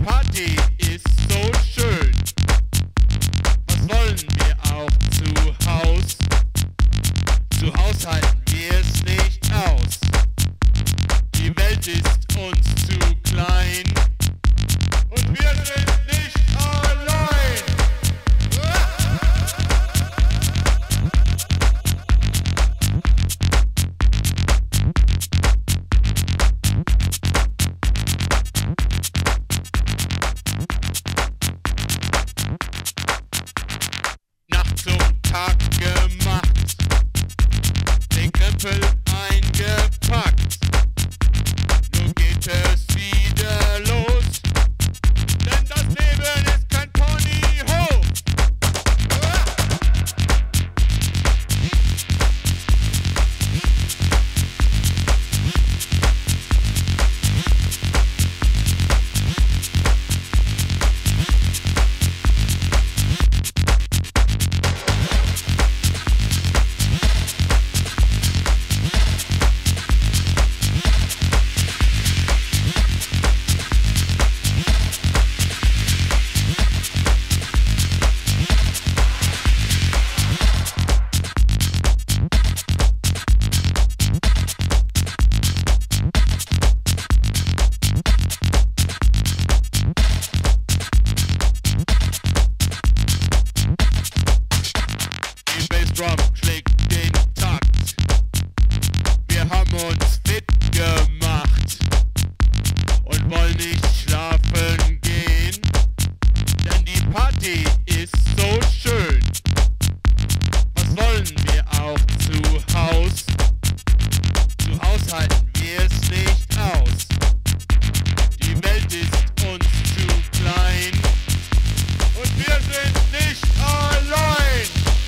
Party ist so schön. Was wollen wir auch zu Haus? Zu Haus halten wir es nicht aus. Die Welt ist uns zu klein. Und wir sind nicht allein. Nacht zum Tag gemacht, den Krempel eingepackt. Nun geht es wieder los, denn das Leben ist kein Ponyhof. Die Bassdrum schlägt den Takt. Wir haben uns fit gemacht und wollen nicht schlafen gehen, denn die Party ist so schön. Was wollen wir auch zu Haus? Zu Haus halten wir es nicht aus. Die Welt ist uns zu klein und wir sind nicht allein.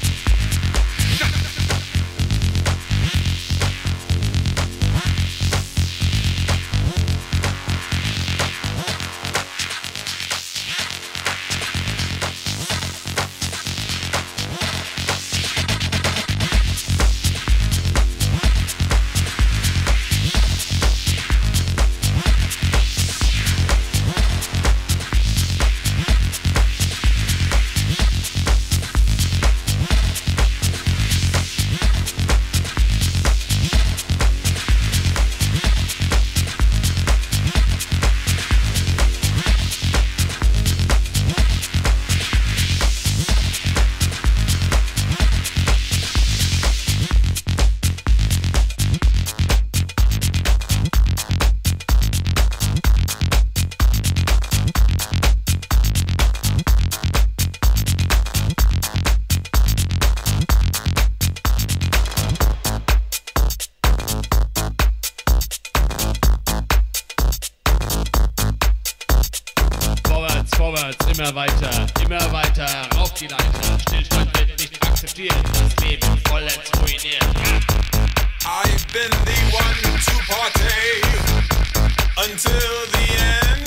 Vorwärts, immer weiter, rauf die Leiter. Stillstand wird nicht akzeptiert, das Leben vollends ruiniert. I've been the one to party until the end.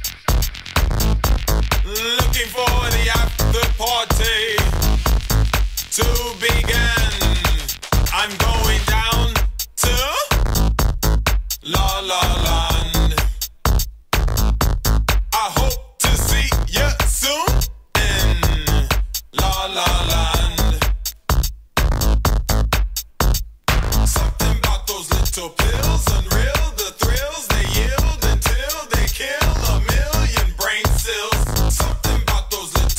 Looking for the after party to begin. I'm going down to La La Land. I hope to see you soon in La La Land. Something about those little pills, unreal, the thrills they yield until they kill a million brain cells. Something about those little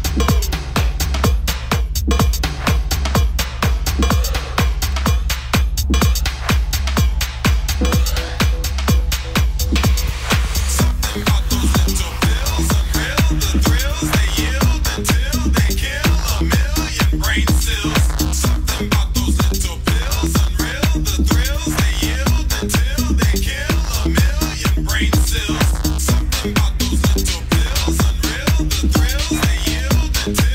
Until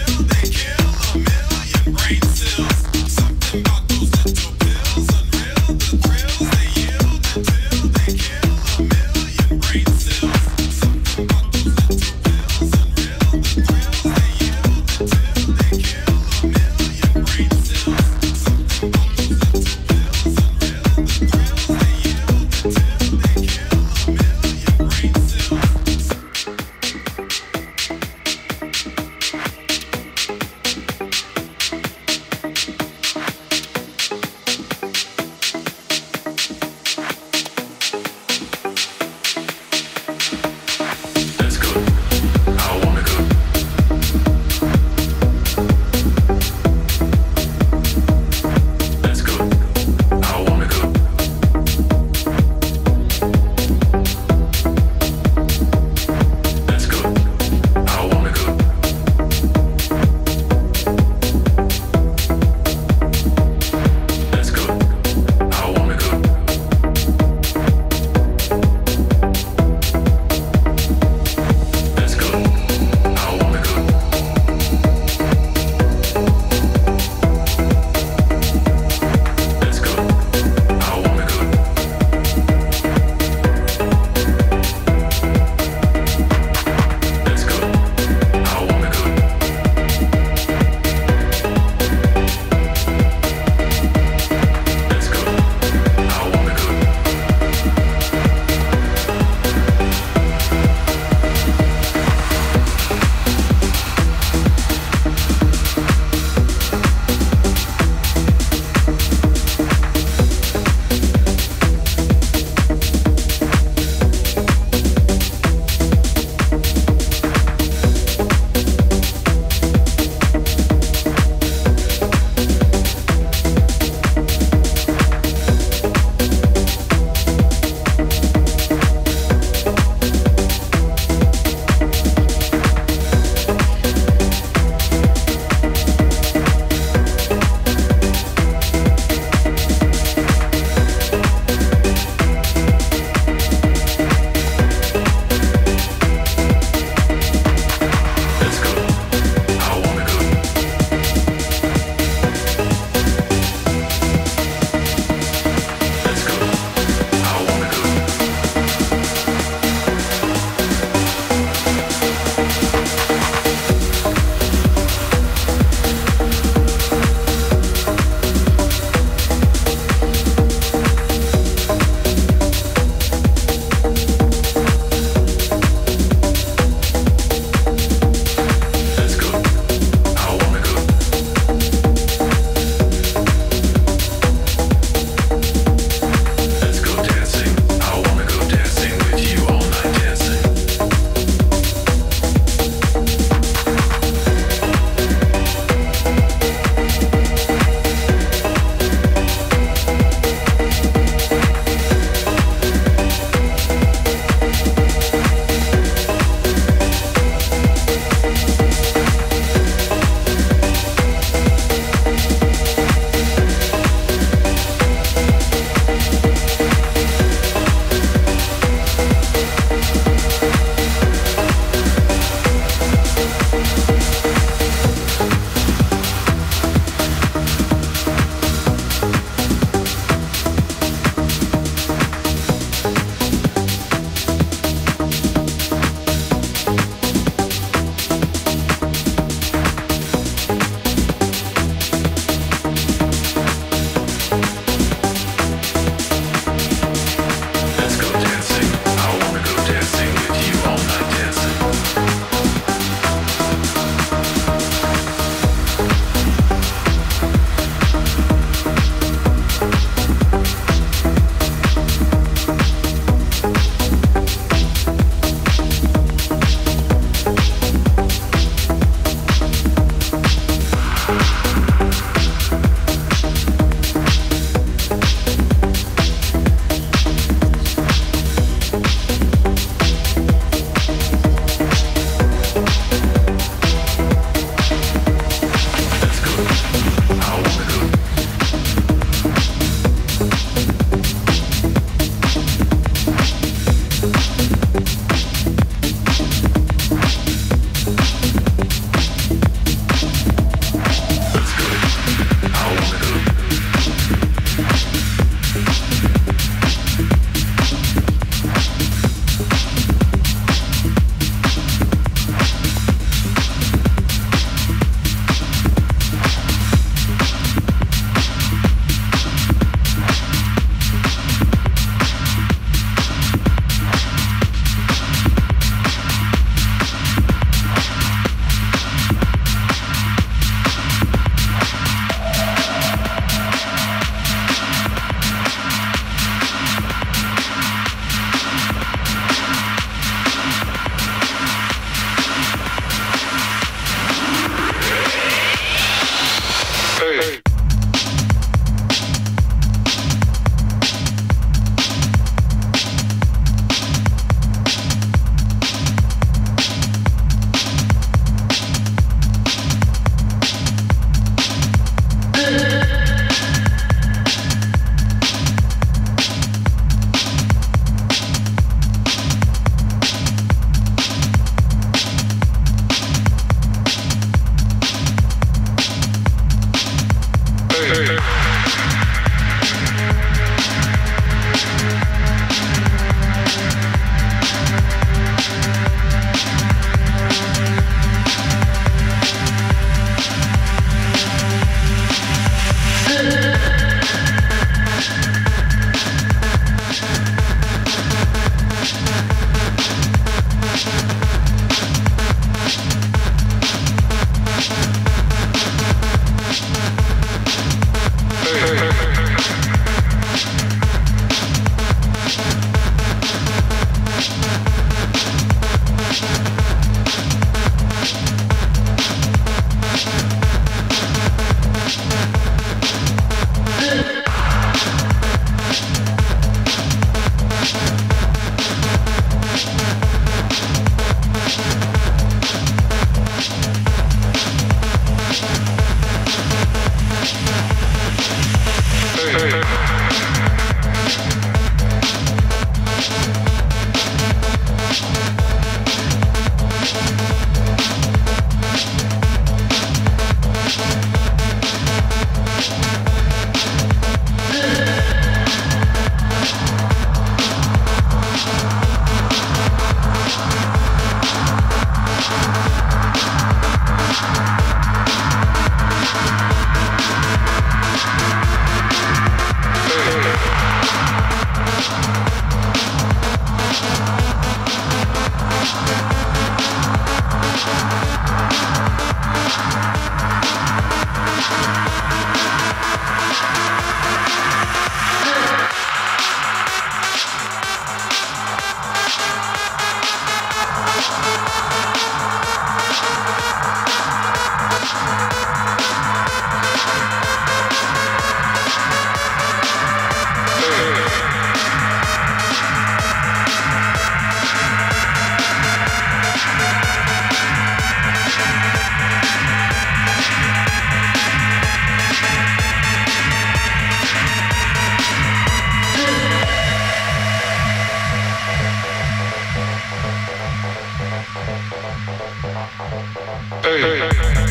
Hey.